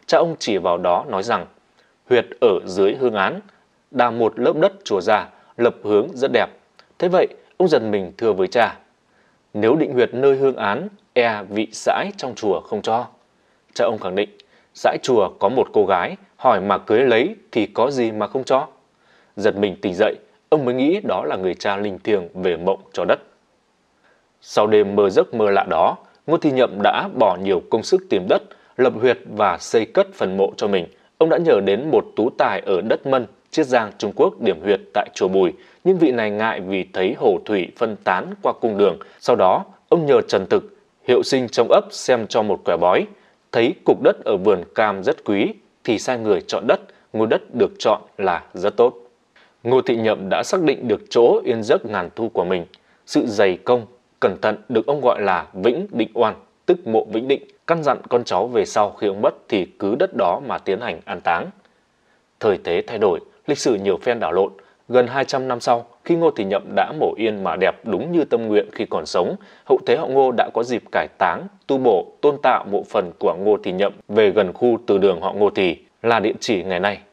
cha ông chỉ vào đó nói rằng huyệt ở dưới hương án, đào một lớp đất chùa ra, lập hướng rất đẹp. Thế vậy, ông giật mình thưa với cha, nếu định huyệt nơi hương án, e vị sãi trong chùa không cho. Cha ông khẳng định, sãi chùa có một cô gái, hỏi mà cưới lấy thì có gì mà không cho. Giật mình tỉnh dậy, ông mới nghĩ đó là người cha linh thiêng về mộng cho đất. Sau đêm mơ giấc mơ lạ đó, Ngô Thì Nhậm đã bỏ nhiều công sức tìm đất, lập huyệt và xây cất phần mộ cho mình. Ông đã nhờ đến một tú tài ở đất Mân, Chiết Giang, Trung Quốc điểm huyệt tại chùa Bùi, nhưng vị này ngại vì thấy hổ thủy phân tán qua cung đường. Sau đó, ông nhờ Trần Thực, hiệu sinh trong ấp xem cho một quẻ bói, thấy cục đất ở vườn cam rất quý, thì sai người chọn đất, ngôi đất được chọn là rất tốt. Ngô Thì Nhậm đã xác định được chỗ yên giấc ngàn thu của mình. Sự dày công, cẩn thận được ông gọi là Vĩnh Định Oan, tức mộ Vĩnh Định, căn dặn con cháu về sau khi ông mất thì cứ đất đó mà tiến hành an táng. Thời thế thay đổi, lịch sử nhiều phen đảo lộn. Gần hai trăm năm sau, khi Ngô Thì Nhậm đã mổ yên mà đẹp đúng như tâm nguyện khi còn sống, hậu thế họ Ngô đã có dịp cải táng, tu bổ, tôn tạo mộ phần của Ngô Thì Nhậm về gần khu từ đường họ Ngô Thì, là địa chỉ ngày nay.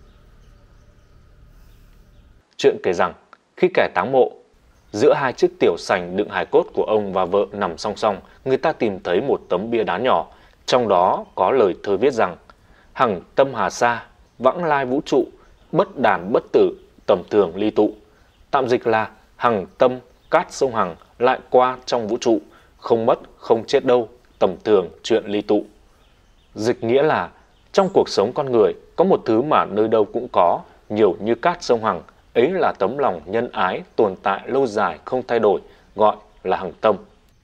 Chuyện kể rằng, khi cải táng mộ, giữa hai chiếc tiểu sành đựng hài cốt của ông và vợ nằm song song, người ta tìm thấy một tấm bia đá nhỏ. Trong đó có lời thơ viết rằng, hằng tâm hà sa, vãng lai vũ trụ, bất đàn bất tử, tầm thường ly tụ. Tạm dịch là, hằng tâm cát sông Hằng lại qua trong vũ trụ, không mất, không chết đâu, tầm thường chuyện ly tụ. Dịch nghĩa là, trong cuộc sống con người, có một thứ mà nơi đâu cũng có, nhiều như cát sông Hằng, ấy là tấm lòng nhân ái tồn tại lâu dài không thay đổi, gọi là hằng tâm.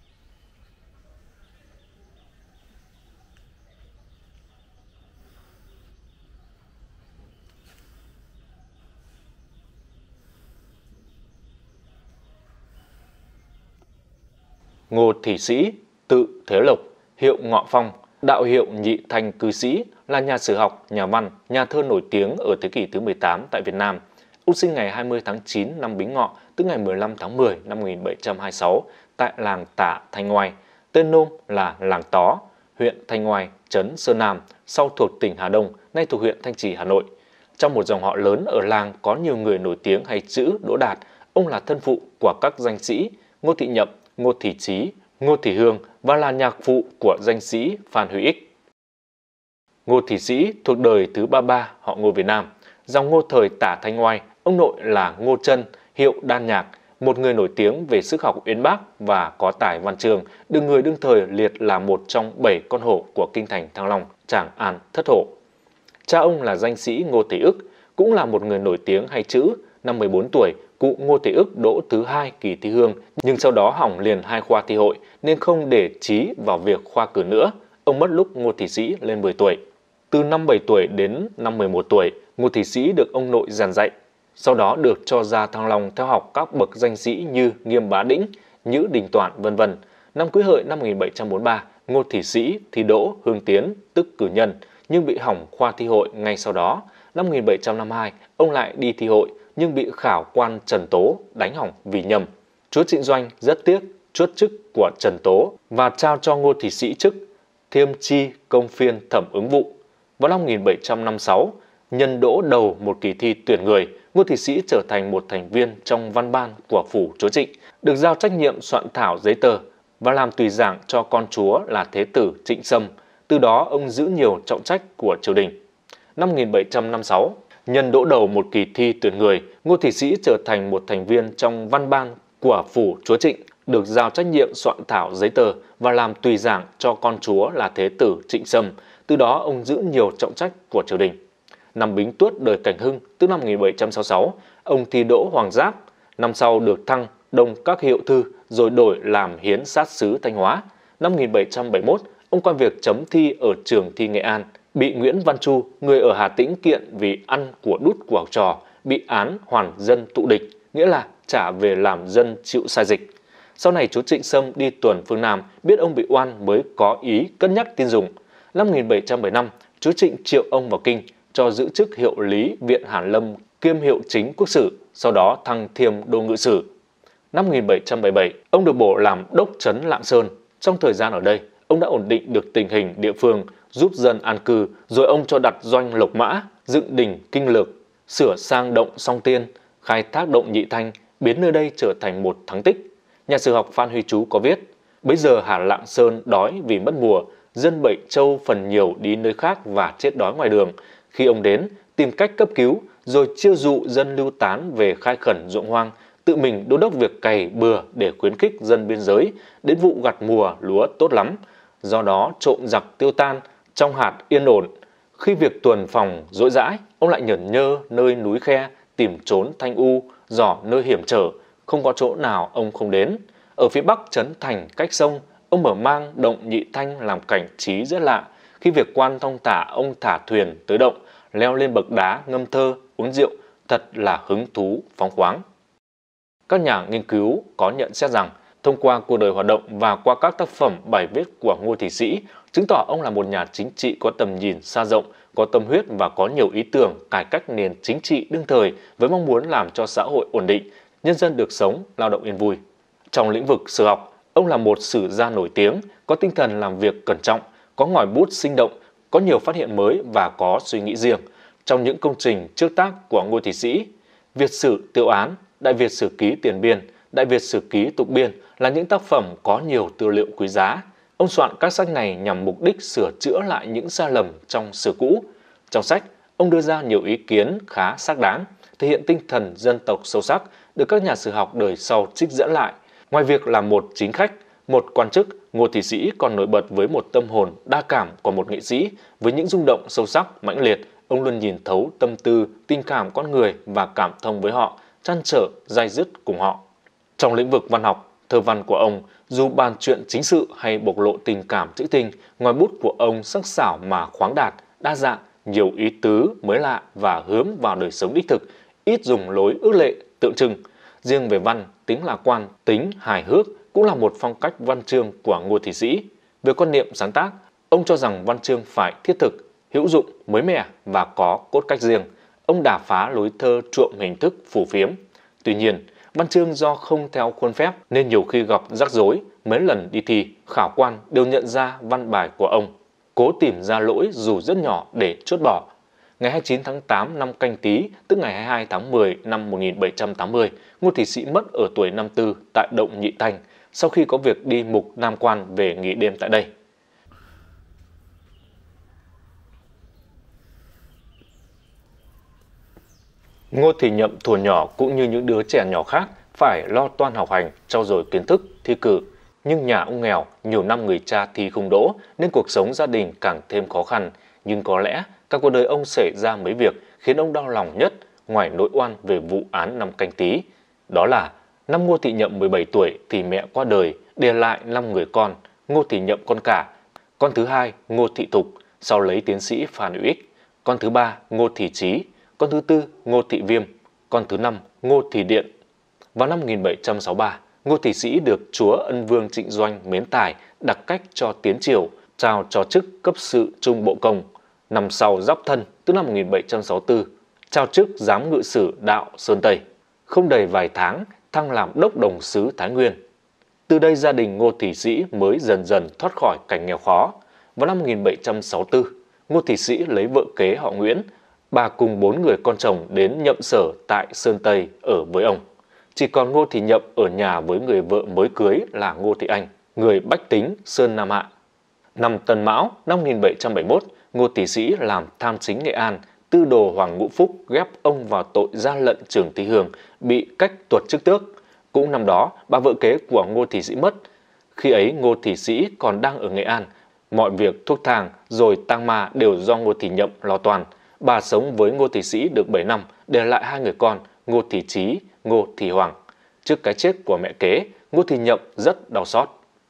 Ngô Thì Sĩ, tự Thế Lộc, hiệu Ngọ Phong, đạo hiệu Nhị Thanh Cư Sĩ, là nhà sử học, nhà văn, nhà thơ nổi tiếng ở thế kỷ thứ mười tám tại Việt Nam. Ông sinh ngày hai mươi tháng chín năm Bính Ngọ, tức ngày mười lăm tháng mười năm một nghìn bảy trăm hai mươi sáu, tại làng Tả, Thanh Oai. Tên nôm là làng Tó, huyện Thanh Oai, trấn Sơn Nam, sau thuộc tỉnh Hà Đông, nay thuộc huyện Thanh Trì, Hà Nội. Trong một dòng họ lớn ở làng có nhiều người nổi tiếng hay chữ Đỗ Đạt, ông là thân phụ của các danh sĩ Ngô Thì Nhậm, Ngô Thì Trí, Ngô Thì Hương và là nhạc phụ của danh sĩ Phan Huy Ích. Ngô Thì Sĩ thuộc đời thứ ba mươi ba họ Ngô Việt Nam. Dòng Ngô thời Tả Thanh Oai, ông nội là Ngô Trân, hiệu Đan Nhạc, một người nổi tiếng về sức học uyên bác và có tài văn chương, được người đương thời liệt là một trong bảy con hổ của kinh thành Thăng Long, Tràng An thất hổ. Cha ông là danh sĩ Ngô Thì Ức, cũng là một người nổi tiếng hay chữ. Năm mười bốn tuổi, cụ Ngô Thì Ức đỗ thứ hai kỳ thi hương, nhưng sau đó hỏng liền hai khoa thi hội nên không để chí vào việc khoa cử nữa. Ông mất lúc Ngô Thì Sĩ lên mười tuổi. Từ năm bảy tuổi đến năm mười một tuổi, Ngô Thì Sĩ được ông nội rèn dạy. Sau đó được cho ra Thăng Long theo học các bậc danh sĩ như Nghiêm Bá Đĩnh, Nhữ Đình Toản, vân vân. Năm Quý Hợi năm một nghìn bảy trăm bốn mươi ba, Ngô Thì Sĩ thi đỗ hương tiến, tức cử nhân, nhưng bị hỏng khoa thi hội ngay sau đó. Năm một nghìn bảy trăm năm mươi hai, ông lại đi thi hội nhưng bị khảo quan Trần Tố đánh hỏng vì nhầm. Chúa Trịnh Doanh rất tiếc chuất chức của Trần Tố và trao cho Ngô Thì Sĩ chức Thiêm Chi Công Phiên Thẩm Ứng Vụ. Vào năm một nghìn bảy trăm năm mươi sáu, nhân đỗ đầu một kỳ thi tuyển người, Ngô Thì Sĩ trở thành một thành viên trong văn ban của phủ Chúa Trịnh, được giao trách nhiệm soạn thảo giấy tờ và làm tùy giảng cho con chúa là Thế tử Trịnh Sâm. Từ đó ông giữ nhiều trọng trách của triều đình. Năm một nghìn bảy trăm năm mươi sáu, nhân đỗ đầu một kỳ thi tuyển người, Ngô Thì Sĩ trở thành một thành viên trong văn ban của phủ Chúa Trịnh, được giao trách nhiệm soạn thảo giấy tờ và làm tùy giảng cho con chúa là Thế tử Trịnh Sâm. Từ đó ông giữ nhiều trọng trách của triều đình. Năm Bính Tuất đời Cảnh Hưng, từ năm một nghìn bảy trăm sáu mươi sáu, ông thi đỗ hoàng giáp. Năm sau được thăng Đông các hiệu thư rồi đổi làm hiến sát sứ Thanh Hóa. Năm một nghìn bảy trăm bảy mươi mốt, ông quan việc chấm thi ở trường thi Nghệ An, bị Nguyễn Văn Chu, người ở Hà Tĩnh kiện vì ăn của đút của học trò, bị án hoàn dân tụ địch, nghĩa là trả về làm dân chịu sai dịch. Sau này chúa Trịnh Sâm đi tuần phương Nam, biết ông bị oan mới có ý cân nhắc tin dùng. Năm một nghìn bảy trăm bảy mươi lăm, chúa Trịnh triệu ông vào kinh, cho giữ chức hiệu lý Viện Hàn Lâm kiêm hiệu chính quốc sử, sau đó thăng thiêm đô ngự sử. Năm một nghìn bảy trăm bảy mươi bảy, ông được bổ làm đốc trấn Lạng Sơn. Trong thời gian ở đây, ông đã ổn định được tình hình địa phương, giúp dân an cư, rồi ông cho đặt doanh Lộc Mã, dựng đình Kinh Lược, sửa sang động Song Tiên, khai thác động Nhị Thanh, biến nơi đây trở thành một thắng tích. Nhà sử học Phan Huy Chú có viết: bấy giờ Hà Lạng Sơn đói vì mất mùa, dân Bảy Châu phần nhiều đi nơi khác và chết đói ngoài đường. Khi ông đến, tìm cách cấp cứu, rồi chiêu dụ dân lưu tán về khai khẩn ruộng hoang, tự mình đôn đốc việc cày bừa để khuyến khích dân biên giới, đến vụ gặt mùa lúa tốt lắm. Do đó trộm giặc tiêu tan, trong hạt yên ổn. Khi việc tuần phòng dỗi dãi, ông lại nhởn nhơ nơi núi khe, tìm trốn thanh u, dò nơi hiểm trở, không có chỗ nào ông không đến. Ở phía bắc trấn Thành cách sông, ông mở mang động Nhị Thanh làm cảnh trí rất lạ. Khi việc quan thong thả, ông thả thuyền tới động, leo lên bậc đá ngâm thơ, uống rượu, thật là hứng thú phóng khoáng. Các nhà nghiên cứu có nhận xét rằng, thông qua cuộc đời hoạt động và qua các tác phẩm bài viết của Ngô Thị Sĩ, chứng tỏ ông là một nhà chính trị có tầm nhìn xa rộng, có tâm huyết và có nhiều ý tưởng cải cách nền chính trị đương thời với mong muốn làm cho xã hội ổn định, nhân dân được sống, lao động yên vui. Trong lĩnh vực sử học, ông là một sử gia nổi tiếng, có tinh thần làm việc cẩn trọng, có ngòi bút sinh động, có nhiều phát hiện mới và có suy nghĩ riêng. Trong những công trình trước tác của Ngô Thị Sĩ, Việt sử Tiêu Án, Đại Việt Sử Ký Tiền Biên, Đại Việt Sử Ký Tục Biên là những tác phẩm có nhiều tư liệu quý giá. Ông soạn các sách này nhằm mục đích sửa chữa lại những sai lầm trong sử cũ. Trong sách, ông đưa ra nhiều ý kiến khá xác đáng, thể hiện tinh thần dân tộc sâu sắc, được các nhà sử học đời sau trích dẫn lại. Ngoài việc là một chính khách, một quan chức, Ngô Thị Sĩ còn nổi bật với một tâm hồn đa cảm của một nghệ sĩ. Với những rung động sâu sắc, mãnh liệt, ông luôn nhìn thấu tâm tư, tình cảm con người và cảm thông với họ, trăn trở, day dứt cùng họ. Trong lĩnh vực văn học, thơ văn của ông, dù bàn chuyện chính sự hay bộc lộ tình cảm trữ tình, ngòi bút của ông sắc sảo mà khoáng đạt, đa dạng, nhiều ý tứ mới lạ và hướng vào đời sống đích thực, ít dùng lối ước lệ, tượng trưng. Riêng về văn, tính lạc quan, tính hài hước cũng là một phong cách văn chương của Ngô Thị Sĩ. Về quan niệm sáng tác, ông cho rằng văn chương phải thiết thực, hữu dụng, mới mẻ và có cốt cách riêng. Ông đả phá lối thơ trộm hình thức phù phiếm. Tuy nhiên, văn chương do không theo khuôn phép nên nhiều khi gặp rắc rối. Mấy lần đi thi, khảo quan đều nhận ra văn bài của ông, cố tìm ra lỗi dù rất nhỏ để chốt bỏ. Ngày hai mươi chín tháng tám năm Canh Tý, tức ngày hai mươi hai tháng mười năm một nghìn bảy trăm tám mươi, Ngô Thị Sĩ mất ở tuổi năm mươi tư tại động Nhị Thanh, sau khi có việc đi mục Nam Quan về nghỉ đêm tại đây. Ngô Thì Nhậm thuở nhỏ cũng như những đứa trẻ nhỏ khác phải lo toan học hành, trau dồi kiến thức, thi cử. Nhưng nhà ông nghèo, nhiều năm người cha thi không đỗ nên cuộc sống gia đình càng thêm khó khăn. Nhưng có lẽ cả cuộc đời ông xảy ra mấy việc khiến ông đau lòng nhất ngoài nỗi oan về vụ án năm Canh Tý. Đó là năm Ngô Thị Nhậm mười bảy tuổi thì mẹ qua đời, để lại năm người con. Ngô Thì Nhậm con cả, con thứ hai Ngô Thị Thục, sau lấy tiến sĩ Phan Hữu Ích, con thứ ba Ngô Thì Trí, con thứ tư Ngô Thị Viêm, con thứ năm Ngô Thì Điện. Vào năm một nghìn bảy trăm sáu mươi ba, Ngô Thị Sĩ được chúa Ân Vương Trịnh Doanh mến tài, đặc cách cho tiến triều, trao cho chức cấp sự Trung Bộ Công. Năm sau Giáp Thân, tức năm một nghìn bảy trăm sáu mươi tư, trao chức giám ngự sử đạo Sơn Tây. Không đầy vài tháng, thăng làm đốc đồng sứ Thái Nguyên. Từ đây gia đình Ngô Thị Sĩ mới dần dần thoát khỏi cảnh nghèo khó. Vào năm một nghìn bảy trăm sáu mươi tư, Ngô Thị Sĩ lấy vợ kế họ Nguyễn. Bà cùng bốn người con chồng đến nhậm sở tại Sơn Tây ở với ông. Chỉ còn Ngô Thì Nhậm ở nhà với người vợ mới cưới là Ngô Thị Anh, người Bách Tính, Sơn Nam Hạ. Năm Tân Mão, năm một nghìn bảy trăm bảy mươi mốt, Ngô Thị Sĩ làm tham chính Nghệ An, tư đồ Hoàng Ngũ Phúc ghép ông vào tội gian lận Trường Tý Hường, bị cách tuột chức tước. Cũng năm đó, bà vợ kế của Ngô Thị Sĩ mất. Khi ấy Ngô Thị Sĩ còn đang ở Nghệ An. Mọi việc thuốc thang rồi tang ma đều do Ngô Thì Nhậm lo toàn. Bà sống với Ngô Thị Sĩ được bảy năm, để lại hai người con, Ngô Thì Trí, Ngô Thì Hoàng. Trước cái chết của mẹ kế, Ngô Thì Nhậm rất đau xót.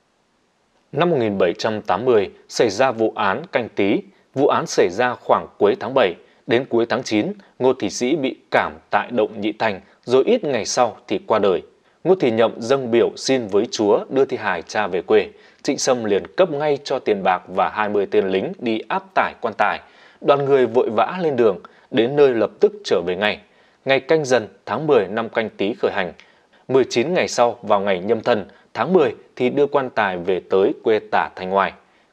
Năm một nghìn bảy trăm tám mươi, xảy ra vụ án Canh Tý. Vụ án xảy ra khoảng cuối tháng bảy. Đến cuối tháng chín, Ngô Thị Sĩ bị cảm tại động Nhị Thanh, rồi ít ngày sau thì qua đời. Ngô Thì Nhậm dâng biểu xin với chúa đưa thi hài cha về quê. Trịnh Sâm liền cấp ngay cho tiền bạc và hai mươi tên lính đi áp tải quan tài. Đoàn người vội vã lên đường, đến nơi lập tức trở về ngay. Ngày Canh Dần tháng mười năm Canh Tý khởi hành. mười chín ngày sau vào ngày Nhâm Thân tháng mười thì đưa quan tài về tới quê Tả Thanh Hoài.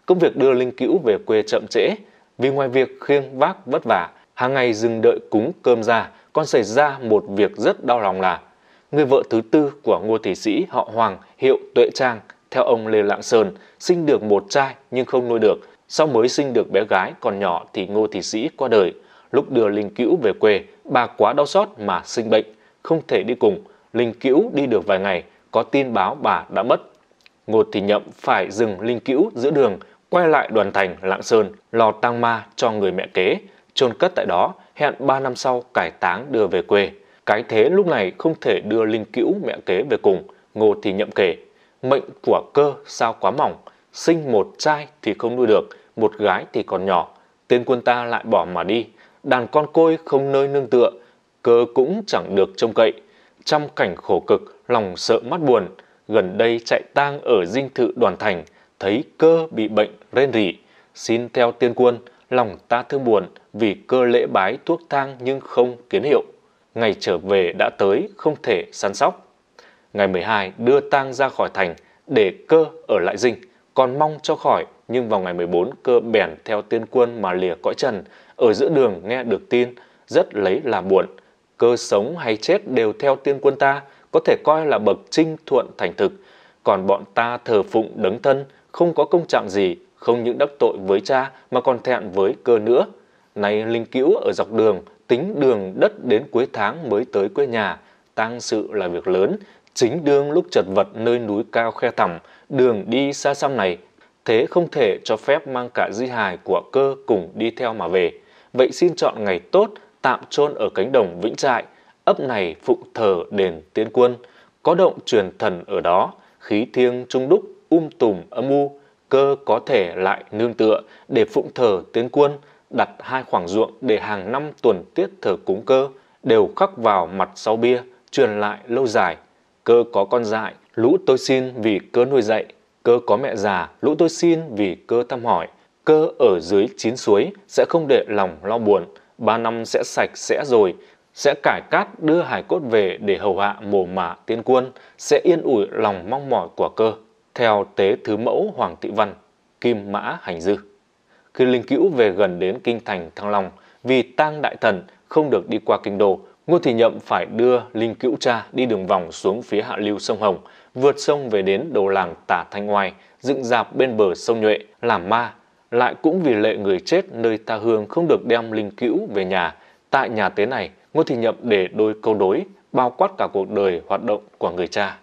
Công việc đưa linh cữu về quê chậm trễ, vì ngoài việc khiêng vác vất vả, hàng ngày dừng đợi cúng cơm ra, còn xảy ra một việc rất đau lòng là người vợ thứ tư của Ngô Thị Sĩ họ Hoàng hiệu Tuệ Trang, theo ông Lê Lạng Sơn, sinh được một trai nhưng không nuôi được. Sau mới sinh được bé gái còn nhỏ thì Ngô Thị Sĩ qua đời. Lúc đưa linh cữu về quê, bà quá đau xót mà sinh bệnh, không thể đi cùng. Linh cữu đi được vài ngày, có tin báo bà đã mất. Ngô Thị Nhậm phải dừng linh cữu giữa đường, quay lại Đoàn Thành, Lạng Sơn, lò tang ma cho người mẹ kế, chôn cất tại đó, hẹn ba năm sau cải táng đưa về quê. Cái thế lúc này không thể đưa linh cữu mẹ kế về cùng. Ngô Thị Nhậm kể, mệnh của cơ sao quá mỏng, sinh một trai thì không nuôi được, một gái thì còn nhỏ, tên quân ta lại bỏ mà đi, đàn con côi không nơi nương tựa, cơ cũng chẳng được trông cậy. Trong cảnh khổ cực, lòng sợ mắt buồn, gần đây chạy tang ở dinh thự Đoàn Thành, thấy cơ bị bệnh rên rỉ, xin theo tiên quân, lòng ta thương buồn vì cơ lễ bái thuốc thang nhưng không kiến hiệu. Ngày trở về đã tới, không thể săn sóc. Ngày mười hai đưa tang ra khỏi thành, để cơ ở lại dinh, còn mong cho khỏi, nhưng vào ngày mười bốn cơ bèn theo tiên quân mà lìa cõi trần. Ở giữa đường nghe được tin, rất lấy làm buồn. Cơ sống hay chết đều theo tiên quân ta, có thể coi là bậc trinh thuận thành thực. Còn bọn ta thờ phụng đấng thân, không có công trạng gì, không những đắc tội với cha mà còn thẹn với cơ nữa. Nay linh cữu ở dọc đường, tính đường đất đến cuối tháng mới tới quê nhà. Tang sự là việc lớn, chính đương lúc chật vật nơi núi cao khe thẳm, đường đi xa xăm này, thế không thể cho phép mang cả di hài của cơ cùng đi theo mà về. Vậy xin chọn ngày tốt, tạm chôn ở cánh đồng Vĩnh Trại, ấp này phụng thờ đền tiên quân, có động truyền thần ở đó, khí thiêng trung đúc, um tùm âm u, cơ có thể lại nương tựa để phụng thờ tiên quân, đặt hai khoảng ruộng để hàng năm tuần tiết thờ cúng cơ, đều khắc vào mặt sau bia, truyền lại lâu dài. Cơ có con dại, lũ tôi xin vì cơ nuôi dạy. Cơ có mẹ già, lũ tôi xin vì cơ thăm hỏi. Cơ ở dưới chín suối, sẽ không để lòng lo buồn. Ba năm sẽ sạch sẽ rồi, sẽ cải cát đưa hài cốt về để hầu hạ mồ mả tiên quân, sẽ yên ủi lòng mong mỏi của cơ. Theo tế thứ mẫu Hoàng Thị Văn, Kim Mã Hành Dư. Khi linh cữu về gần đến kinh thành Thăng Long, vì tang đại thần không được đi qua kinh đô, Ngô Thị Nhậm phải đưa linh cữu cha đi đường vòng xuống phía hạ lưu sông Hồng, vượt sông về đến đầu làng Tả Thanh Oai, dựng rạp bên bờ sông Nhuệ làm ma. Lại cũng vì lệ người chết nơi tha hương không được đem linh cữu về nhà. Tại nhà tế này, Ngô Thị Nhậm để đôi câu đối bao quát cả cuộc đời hoạt động của người cha.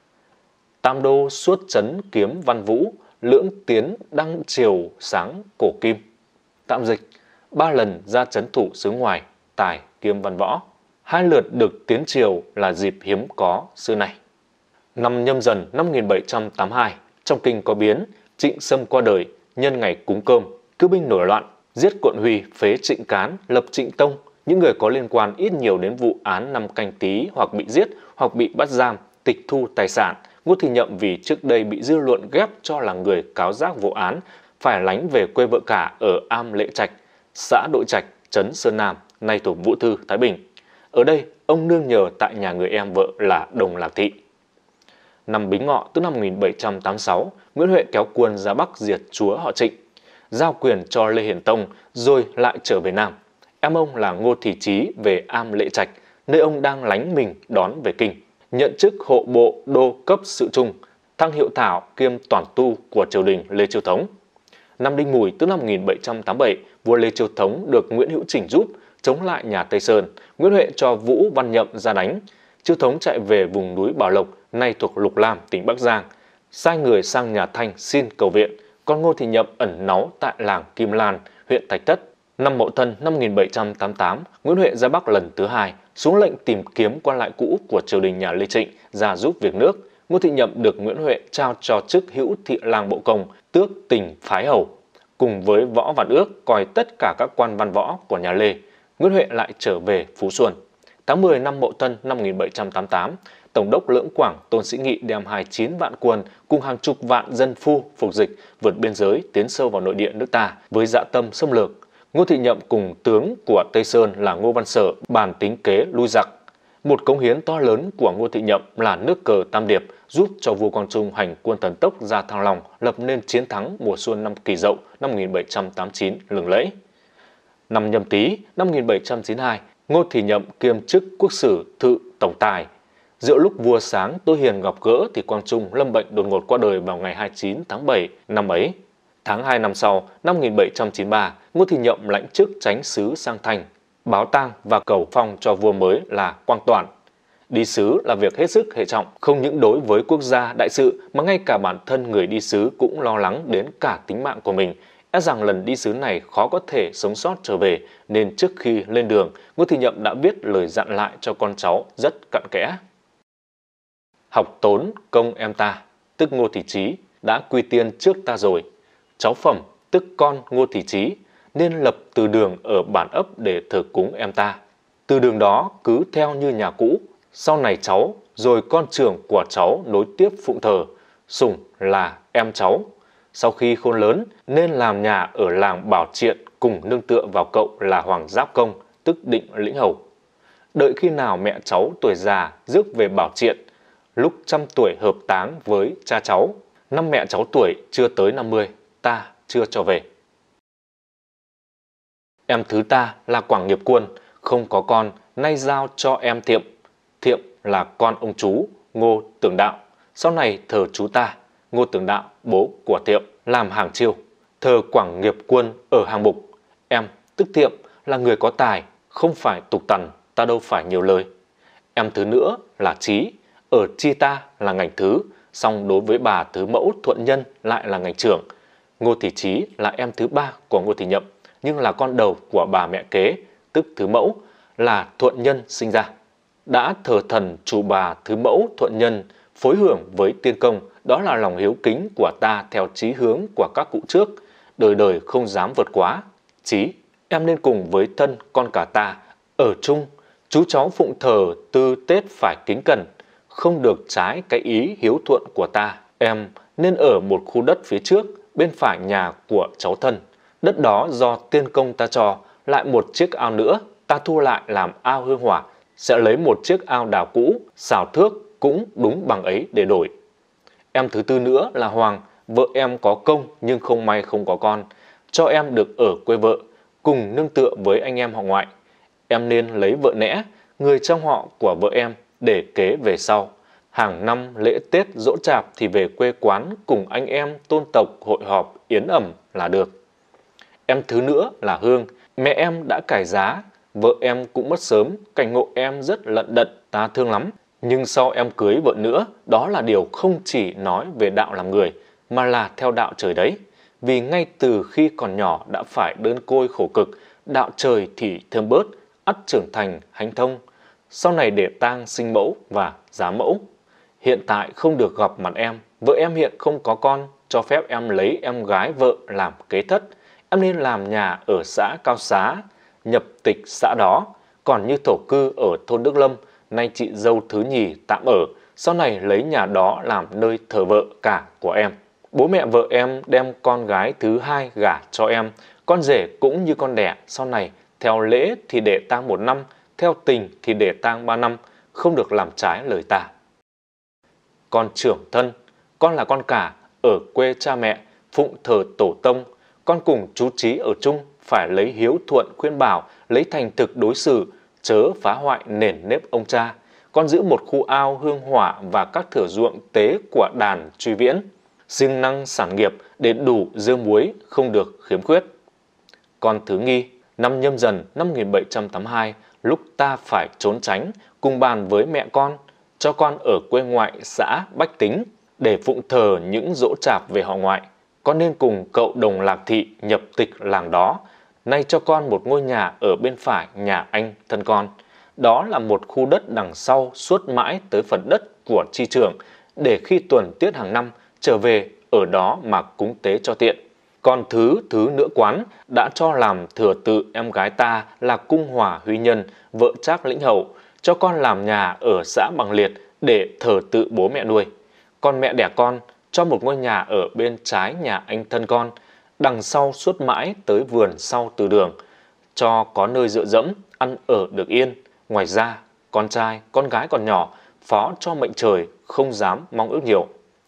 Tam đô suốt chấn kiếm văn vũ, lưỡng tiến đăng triều sáng cổ kim. Tạm dịch, ba lần ra trấn thủ xứ ngoài, tài kiêm văn võ. Hai lượt được tiến triều là dịp hiếm có xưa này. Năm Nhâm Dần năm một nghìn bảy trăm tám mươi hai, trong kinh có biến, Trịnh Sâm qua đời, nhân ngày cúng cơm, cư binh nổi loạn, giết quận Huy, phế Trịnh Cán, lập Trịnh Tông. Những người có liên quan ít nhiều đến vụ án năm Canh Tý hoặc bị giết hoặc bị bắt giam, tịch thu tài sản. Ngô Thị Nhậm vì trước đây bị dư luận ghép cho là người cáo giác vụ án, phải lánh về quê vợ cả ở Am Lệ Trạch, xã Đội Trạch, trấn Sơn Nam, nay thuộc Vũ Thư, Thái Bình. Ở đây, ông nương nhờ tại nhà người em vợ là Đồng Lạc Thị. Năm Bính Ngọ, tức năm một nghìn bảy trăm tám mươi sáu, Nguyễn Huệ kéo quân ra Bắc diệt chúa họ Trịnh, giao quyền cho Lê Hiển Tông, rồi lại trở về Nam. Em ông là Ngô Thị Chí về Am Lệ Trạch, nơi ông đang lánh mình đón về kinh, nhận chức hộ bộ đô cấp sự trung, thăng hiệu thảo kiêm toàn tu của triều đình Lê Chiêu Thống. Năm Đinh Mùi, tức năm một nghìn bảy trăm tám mươi bảy, vua Lê Chiêu Thống được Nguyễn Hữu Chỉnh giúp chống lại nhà Tây Sơn. Nguyễn Huệ cho Vũ Văn Nhậm ra đánh. Chiêu Thống chạy về vùng núi Bảo Lộc, nay thuộc Lục Lam, tỉnh Bắc Giang, sai người sang nhà Thanh xin cầu viện. Còn Ngô Thị Nhậm ẩn náu tại làng Kim Lan, huyện Thạch Thất. Năm Mậu Thân năm một nghìn bảy trăm tám mươi tám, Nguyễn Huệ ra Bắc lần thứ hai, xuống lệnh tìm kiếm quan lại cũ của triều đình nhà Lê Trịnh ra giúp việc nước. Ngô Thị Nhậm được Nguyễn Huệ trao cho chức hữu thị lang bộ công, tước tình phái hầu. Cùng với Võ Văn Ước coi tất cả các quan văn võ của nhà Lê, Nguyễn Huệ lại trở về Phú Xuân. Tháng mười năm Mậu Thân năm một nghìn bảy trăm tám mươi tám, Tổng đốc Lưỡng Quảng Tôn Sĩ Nghị đem hai mươi chín vạn quân cùng hàng chục vạn dân phu phục dịch vượt biên giới tiến sâu vào nội địa nước ta với dã tâm xâm lược. Ngô Thị Nhậm cùng tướng của Tây Sơn là Ngô Văn Sở bàn tính kế lui giặc. Một cống hiến to lớn của Ngô Thị Nhậm là nước cờ Tam Điệp giúp cho vua Quang Trung hành quân thần tốc ra Thăng Long, lập nên chiến thắng mùa xuân năm Kỷ Dậu năm một nghìn bảy trăm tám mươi chín lừng lẫy. Năm Nhâm Tý năm một nghìn bảy trăm chín mươi hai, Ngô Thị Nhậm kiêm chức quốc sử thự tổng tài. Giữa lúc vua sáng Tô Hiền gặp gỡ thì Quang Trung lâm bệnh đột ngột qua đời vào ngày hai mươi chín tháng bảy năm ấy. Tháng hai năm sau, năm một nghìn bảy trăm chín mươi ba, Ngô Thị Nhậm lãnh chức chánh sứ sang Thanh, báo tang và cầu phong cho vua mới là Quang Toản. Đi sứ là việc hết sức hệ trọng, không những đối với quốc gia đại sự mà ngay cả bản thân người đi sứ cũng lo lắng đến cả tính mạng của mình, e rằng lần đi sứ này khó có thể sống sót trở về, nên trước khi lên đường, Ngô Thị Nhậm đã viết lời dặn lại cho con cháu rất cặn kẽ. Học tốn công em ta, tức Ngô Thị Chí, đã quy tiên trước ta rồi. Cháu phẩm, tức con Ngô Thị Chí, nên lập từ đường ở bản ấp để thờ cúng em ta. Từ đường đó cứ theo như nhà cũ, sau này cháu, rồi con trưởng của cháu nối tiếp phụng thờ, sủng là em cháu. Sau khi khôn lớn nên làm nhà ở làng Bảo Triện cùng nương tựa vào cậu là Hoàng Giáp Công, tức Định Lĩnh Hầu. Đợi khi nào mẹ cháu tuổi già rước về Bảo Triện, lúc trăm tuổi hợp táng với cha cháu, năm mẹ cháu tuổi chưa tới năm mươi, ta chưa cho về. Em thứ ta là Quảng Nghiệp Quân, không có con, nay giao cho em Thiệm. Thiệm là con ông chú Ngô Tưởng Đạo, sau này thờ chú ta, Ngô Tưởng Đạo, bố của Thiệm, làm hàng chiêu, thờ Quảng Nghiệp Quân ở hàng mục. Em, tức Thiệm, là người có tài, không phải tục tằn, ta đâu phải nhiều lời. Em thứ nữa là Chí, ở chi ta là ngành thứ, song đối với bà thứ mẫu Thuận Nhân lại là ngành trưởng. Ngô Thị Chí là em thứ ba của Ngô Thị Nhậm, nhưng là con đầu của bà mẹ kế, tức thứ mẫu, là Thuận Nhân sinh ra. Đã thờ thần chủ bà thứ mẫu Thuận Nhân, phối hưởng với tiên công, đó là lòng hiếu kính của ta theo chí hướng của các cụ trước, đời đời không dám vượt quá. Chí, em nên cùng với thân con cả ta, ở chung, chú cháu phụng thờ tư Tết phải kính cẩn, không được trái cái ý hiếu thuận của ta. Em nên ở một khu đất phía trước, bên phải nhà của cháu thân. Đất đó do tiên công ta cho, lại một chiếc ao nữa, ta thu lại làm ao hương hỏa, sẽ lấy một chiếc ao đào cũ, xào thước cũng đúng bằng ấy để đổi. Em thứ tư nữa là Hoàng, vợ em có công nhưng không may không có con, cho em được ở quê vợ, cùng nương tựa với anh em họ ngoại. Em nên lấy vợ nẽ, người trong họ của vợ em, để kế về sau. Hàng năm lễ Tết Giỗ Chạp thì về quê quán cùng anh em tôn tộc hội họp yến ẩm là được. Em thứ nữa là Hương, mẹ em đã cải giá, vợ em cũng mất sớm, cảnh ngộ em rất lận đận, ta thương lắm. Nhưng sau em cưới vợ nữa, đó là điều không chỉ nói về đạo làm người, mà là theo đạo trời đấy. Vì ngay từ khi còn nhỏ đã phải đơn côi khổ cực, đạo trời thì thơm bớt, ắt trưởng thành hanh thông. Sau này để tang sinh mẫu và giá mẫu. Hiện tại không được gặp mặt em, vợ em hiện không có con, cho phép em lấy em gái vợ làm kế thất. Em nên làm nhà ở xã Cao Xá, nhập tịch xã đó. Còn như thổ cư ở thôn Đức Lâm, nay chị dâu thứ nhì tạm ở, sau này lấy nhà đó làm nơi thờ vợ cả của em. Bố mẹ vợ em đem con gái thứ hai gả cho em, con rể cũng như con đẻ, sau này theo lễ thì để tang một năm, theo tình thì để tang ba năm, không được làm trái lời ta. Con trưởng thân, con là con cả, ở quê cha mẹ, phụng thờ tổ tông, con cùng chú Chí ở chung, phải lấy hiếu thuận khuyên bảo, lấy thành thực đối xử, chớ phá hoại nền nếp ông cha. Con giữ một khu ao hương hỏa và các thửa ruộng tế của đàn truy viễn, siêng năng sản nghiệp để đủ dưa muối, không được khiếm khuyết. Con thứ nghi, năm Nhâm Dần năm một nghìn bảy trăm tám mươi hai, lúc ta phải trốn tránh, cùng bàn với mẹ con, cho con ở quê ngoại xã Bách Tính, để phụng thờ những giỗ chạp về họ ngoại. Con nên cùng cậu Đồng Lạc Thị nhập tịch làng đó. Nay cho con một ngôi nhà ở bên phải nhà anh thân con. Đó là một khu đất đằng sau suốt mãi tới phần đất của tri trưởng, để khi tuần tiết hàng năm trở về ở đó mà cúng tế cho tiện. Còn thứ thứ nữa quán đã cho làm thừa tự em gái ta là Cung Hòa Huy Nhân, vợ Trác Lĩnh Hầu, cho con làm nhà ở xã Bằng Liệt để thờ tự bố mẹ nuôi. Còn mẹ đẻ con cho một ngôi nhà ở bên trái nhà anh thân con, đằng sau suốt mãi tới vườn sau từ đường, cho có nơi dựa dẫm, ăn ở được yên. Ngoài ra, con trai, con gái còn nhỏ, phó cho mệnh trời, không dám mong ước nhiều.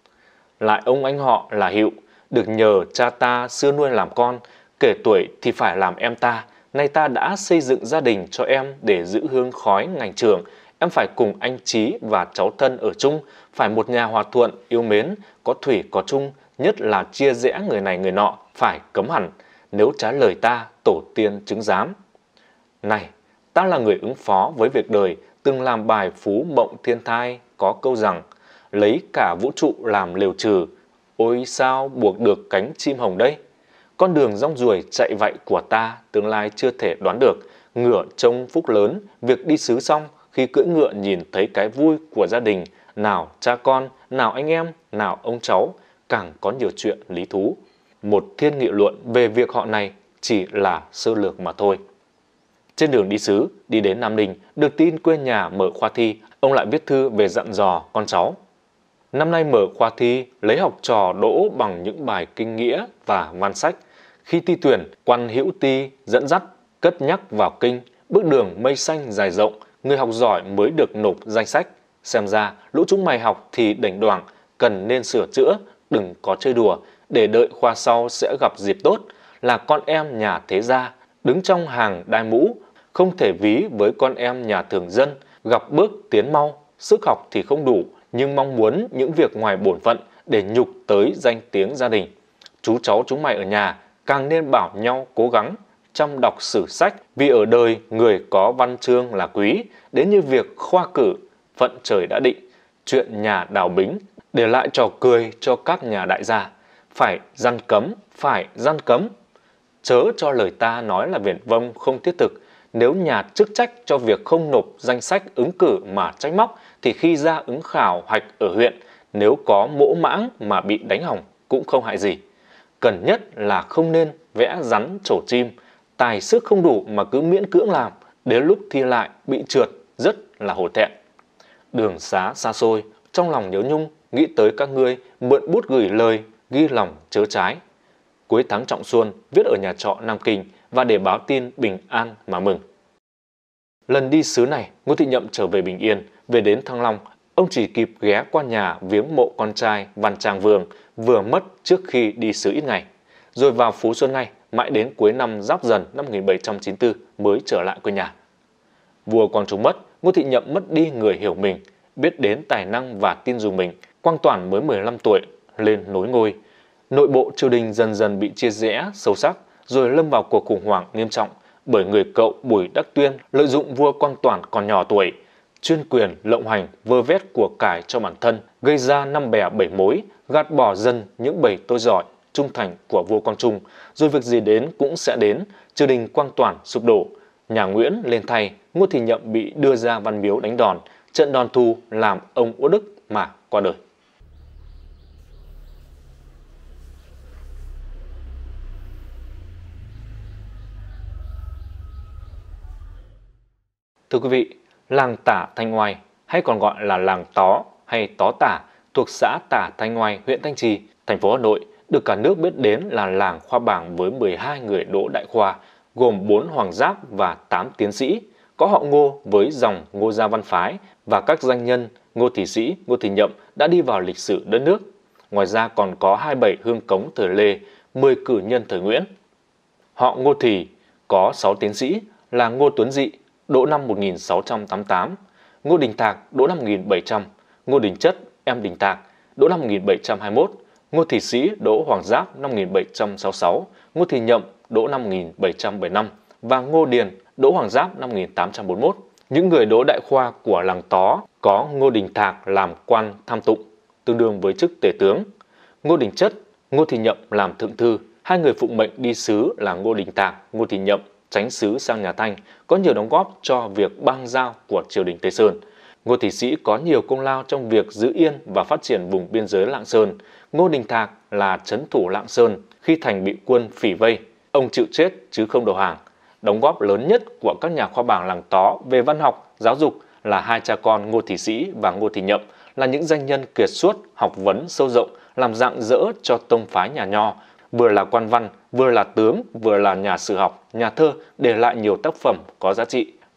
Lại ông anh họ là Hiệu, được nhờ cha ta xưa nuôi làm con, kể tuổi thì phải làm em ta, nay ta đã xây dựng gia đình cho em để giữ hương khói ngành trường, em phải cùng anh Chí và cháu thân ở chung, phải một nhà hòa thuận, yêu mến, có thủy có chung, nhất là chia rẽ người này người nọ, phải cấm hẳn, nếu trái lời ta, tổ tiên chứng giám. Này, ta là người ứng phó với việc đời, từng làm bài Phú Mộng Thiên Thai, có câu rằng, lấy cả vũ trụ làm lều trừ, ôi sao buộc được cánh chim hồng đây? Con đường rong ruổi chạy vậy của ta, tương lai chưa thể đoán được, ngựa trông phúc lớn, việc đi xứ xong, khi cưỡi ngựa nhìn thấy cái vui của gia đình, nào cha con, nào anh em, nào ông cháu, càng có nhiều chuyện lý thú. Một thiên nghị luận về việc họ này chỉ là sơ lược mà thôi. Trên đường đi xứ, đi đến Nam Ninh, được tin quê nhà mở khoa thi, ông lại viết thư về dặn dò con cháu. Năm nay mở khoa thi, lấy học trò đỗ bằng những bài kinh nghĩa và văn sách. Khi thi tuyển, quan hữu ti dẫn dắt, cất nhắc vào kinh, bước đường mây xanh dài rộng, người học giỏi mới được nộp danh sách. Xem ra, lũ chúng mày học thì đỉnh đoảng, cần nên sửa chữa, đừng có chơi đùa, để đợi khoa sau sẽ gặp dịp tốt, là con em nhà thế gia, đứng trong hàng đai mũ, không thể ví với con em nhà thường dân, gặp bước tiến mau, sức học thì không đủ, nhưng mong muốn những việc ngoài bổn phận để nhục tới danh tiếng gia đình. Chú cháu chúng mày ở nhà càng nên bảo nhau cố gắng chăm đọc sử sách, vì ở đời người có văn chương là quý, đến như việc khoa cử, phận trời đã định, chuyện nhà đào bính, để lại trò cười cho các nhà đại gia. Phải răn cấm, phải răn cấm. Chớ cho lời ta nói là viển vông không thiết thực. Nếu nhà chức trách cho việc không nộp danh sách ứng cử mà trách móc, thì khi ra ứng khảo hoạch ở huyện, nếu có mỗ mãng mà bị đánh hỏng cũng không hại gì. Cần nhất là không nên vẽ rắn trổ chim, tài sức không đủ mà cứ miễn cưỡng làm, đến lúc thi lại bị trượt rất là hổ thẹn. Đường xá xa xôi, trong lòng nhớ nhung, nghĩ tới các ngươi, mượn bút gửi lời, ghi lòng chớ trái. Cuối tháng Trọng Xuân, viết ở nhà trọ Nam Kinh và để báo tin bình an mà mừng. Lần đi xứ này, Ngô Thị Nhậm trở về bình yên, về đến Thăng Long, ông chỉ kịp ghé qua nhà viếng mộ con trai Văn Trang Vương vừa mất trước khi đi xứ ít ngày, rồi vào Phú Xuân ngay, mãi đến cuối năm Giáp Dần năm một nghìn bảy trăm chín mươi tư mới trở lại quê nhà. Vua Quang Trung mất, Ngô Thị Nhậm mất đi người hiểu mình, biết đến tài năng và tin dùng mình. Quang Toản mới mười lăm tuổi lên nối ngôi. Nội bộ triều đình dần dần bị chia rẽ sâu sắc, rồi lâm vào cuộc khủng hoảng nghiêm trọng bởi người cậu Bùi Đắc Tuyên lợi dụng vua Quang Toản còn nhỏ tuổi, chuyên quyền lộng hành, vơ vét của cải cho bản thân, gây ra năm bè bảy mối, gạt bỏ dần những bầy tôi giỏi trung thành của vua Quang Trung. Rồi việc gì đến cũng sẽ đến, triều đình Quang Toản sụp đổ, nhà Nguyễn lên thay, Ngô Thị Nhậm bị đưa ra Văn Miếu đánh đòn, trận đòn thù làm ông Uất Đức mà qua đời. Thưa quý vị, làng Tả Thanh Oai hay còn gọi là làng Tó hay Tó Tả thuộc xã Tả Thanh Oai, huyện Thanh Trì, thành phố Hà Nội, được cả nước biết đến là làng khoa bảng với mười hai người đỗ đại khoa, gồm bốn hoàng giáp và tám tiến sĩ, có họ Ngô với dòng Ngô gia văn phái và các danh nhân Ngô Thị Sĩ, Ngô Thị Nhậm đã đi vào lịch sử đất nước. Ngoài ra còn có hai mươi bảy hương cống thời Lê, mười cử nhân thời Nguyễn. Họ Ngô Thị có sáu tiến sĩ là Ngô Tuấn Dị, đỗ năm một nghìn sáu trăm tám mươi tám, Ngô Đình Thạc đỗ năm một nghìn bảy trăm, Ngô Đình Chất em Đình Thạc đỗ năm một nghìn bảy trăm hai mươi mốt, Ngô Thị Sĩ đỗ Hoàng Giáp năm một nghìn bảy trăm sáu mươi sáu, Ngô Thị Nhậm đỗ năm một nghìn bảy trăm bảy mươi lăm và Ngô Điền đỗ Hoàng Giáp năm một nghìn tám trăm bốn mươi mốt. Những người đỗ đại khoa của làng Tó có Ngô Đình Thạc làm quan tham tụng, tương đương với chức tể tướng, Ngô Đình Chất, Ngô Thị Nhậm làm thượng thư. Hai người phụng mệnh đi xứ là Ngô Đình Thạc, Ngô Thị Nhậm tránh xứ sang nhà Thanh, có nhiều đóng góp cho việc bang giao của triều đình Tây Sơn. Ngô Thị Sĩ có nhiều công lao trong việc giữ yên và phát triển vùng biên giới Lạng Sơn. Ngô Đình Thạc là trấn thủ Lạng Sơn khi thành bị quân phỉ vây, ông chịu chết chứ không đầu hàng. Đóng góp lớn nhất của các nhà khoa bảng làng Tó về văn học, giáo dục là hai cha con Ngô Thị Sĩ và Ngô Thị Nhậm, là những danh nhân kiệt xuất, học vấn sâu rộng, làm rạng rỡ cho tông phái nhà Nho, vừa là quan văn, vừa là tướng, vừa là nhà sử học, nhà thơ, để lại nhiều tác phẩm có giá trị.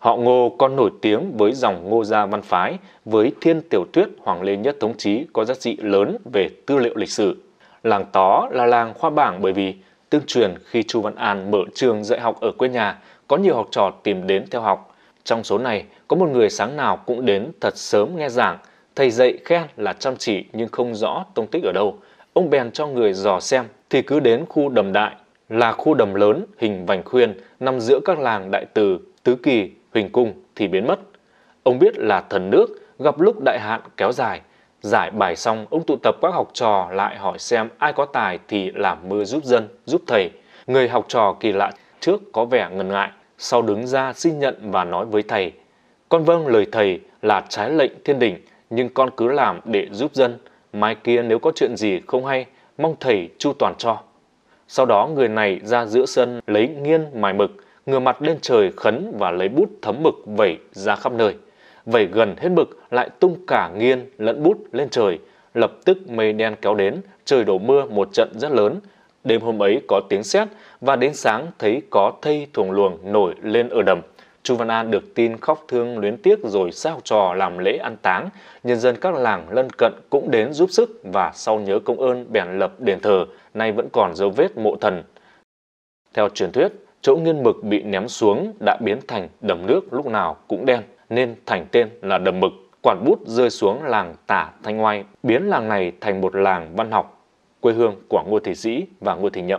Họ Ngô còn nổi tiếng với dòng Ngô gia văn phái, với thiên tiểu thuyết Hoàng Lê Nhất Thống Chí có giá trị lớn về tư liệu lịch sử. Làng Tó là làng khoa bảng bởi vì tương truyền khi Chu Văn An mở trường dạy học ở quê nhà, có nhiều học trò tìm đến theo học. Trong số này, có một người sáng nào cũng đến thật sớm nghe giảng. Thầy dạy khen là chăm chỉ nhưng không rõ tông tích ở đâu. Ông bèn cho người dò xem thì cứ đến khu đầm đại, là khu đầm lớn hình vành khuyên nằm giữa các làng Đại Từ, Tứ Kỳ, Huỳnh Cung thì biến mất. Ông biết là thần nước, gặp lúc đại hạn kéo dài. Giải bài xong, ông tụ tập các học trò lại hỏi xem ai có tài thì làm mưa giúp dân, giúp thầy. Người học trò kỳ lạ trước có vẻ ngần ngại, sau đứng ra xin nhận và nói với thầy: "Con vâng lời thầy là trái lệnh thiên đình, nhưng con cứ làm để giúp dân. Mai kia nếu có chuyện gì không hay, mong thầy chu toàn cho." Sau đó người này ra giữa sân lấy nghiên mài mực, ngửa mặt lên trời khấn và lấy bút thấm mực vẩy ra khắp nơi. Vẩy gần hết mực lại tung cả nghiên lẫn bút lên trời. Lập tức mây đen kéo đến, trời đổ mưa một trận rất lớn. Đêm hôm ấy có tiếng sét và đến sáng thấy có thây thuồng luồng nổi lên ở đầm. Chu Văn An được tin khóc thương luyến tiếc rồi sai học trò làm lễ an táng. Nhân dân các làng lân cận cũng đến giúp sức và sau nhớ công ơn bèn lập đền thờ, nay vẫn còn dấu vết mộ thần. Theo truyền thuyết, chỗ nghiên mực bị ném xuống đã biến thành đầm nước lúc nào cũng đen, nên thành tên là đầm mực. Quản bút rơi xuống làng Tả Thanh Oai, biến làng này thành một làng văn học, quê hương của Ngô Thị Sĩ và Ngô Thị Nhậm.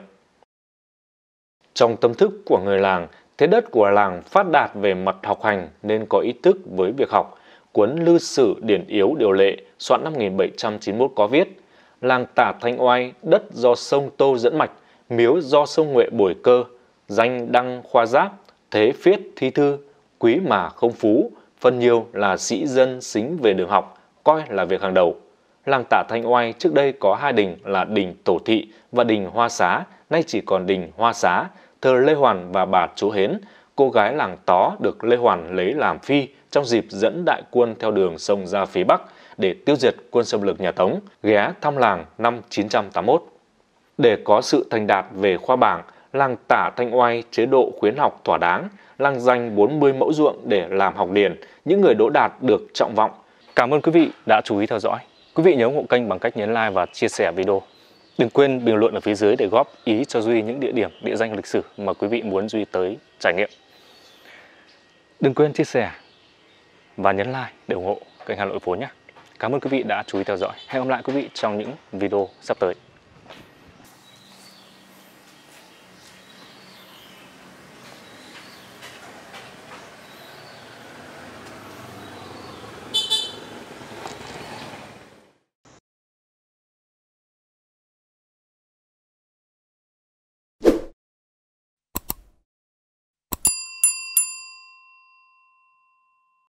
Trong tâm thức của người làng, thế đất của làng phát đạt về mặt học hành nên có ý thức với việc học. Cuốn Lư Sử Điển Yếu Điều Lệ soạn năm một nghìn bảy trăm chín mươi mốt có viết: làng Tả Thanh Oai, đất do sông Tô dẫn mạch, miếu do sông Nhuệ bồi cơ, danh đăng khoa giáp, thế phiết thi thư, quý mà không phú, phần nhiều là sĩ dân xính về đường học, coi là việc hàng đầu. Làng Tả Thanh Oai trước đây có hai đình là đình Tổ Thị và đình Hoa Xá, nay chỉ còn đình Hoa Xá, thờ Lê Hoàn và bà Chúa Hến. Cô gái làng Tó được Lê Hoàn lấy làm phi trong dịp dẫn đại quân theo đường sông ra phía Bắc để tiêu diệt quân xâm lược nhà Tống, ghé thăm làng năm chín trăm tám mươi mốt. Để có sự thành đạt về khoa bảng, làng Tả Thanh Oai chế độ khuyến học thỏa đáng, làng dành bốn mươi mẫu ruộng để làm học điền, những người đỗ đạt được trọng vọng. Cảm ơn quý vị đã chú ý theo dõi. Quý vị nhớ ủng hộ kênh bằng cách nhấn like và chia sẻ video. Đừng quên bình luận ở phía dưới để góp ý cho Duy những địa điểm, địa danh lịch sử mà quý vị muốn Duy tới trải nghiệm. Đừng quên chia sẻ và nhấn like để ủng hộ kênh Hà Nội Phố nhé. Cảm ơn quý vị đã chú ý theo dõi. Hẹn gặp lại quý vị trong những video sắp tới.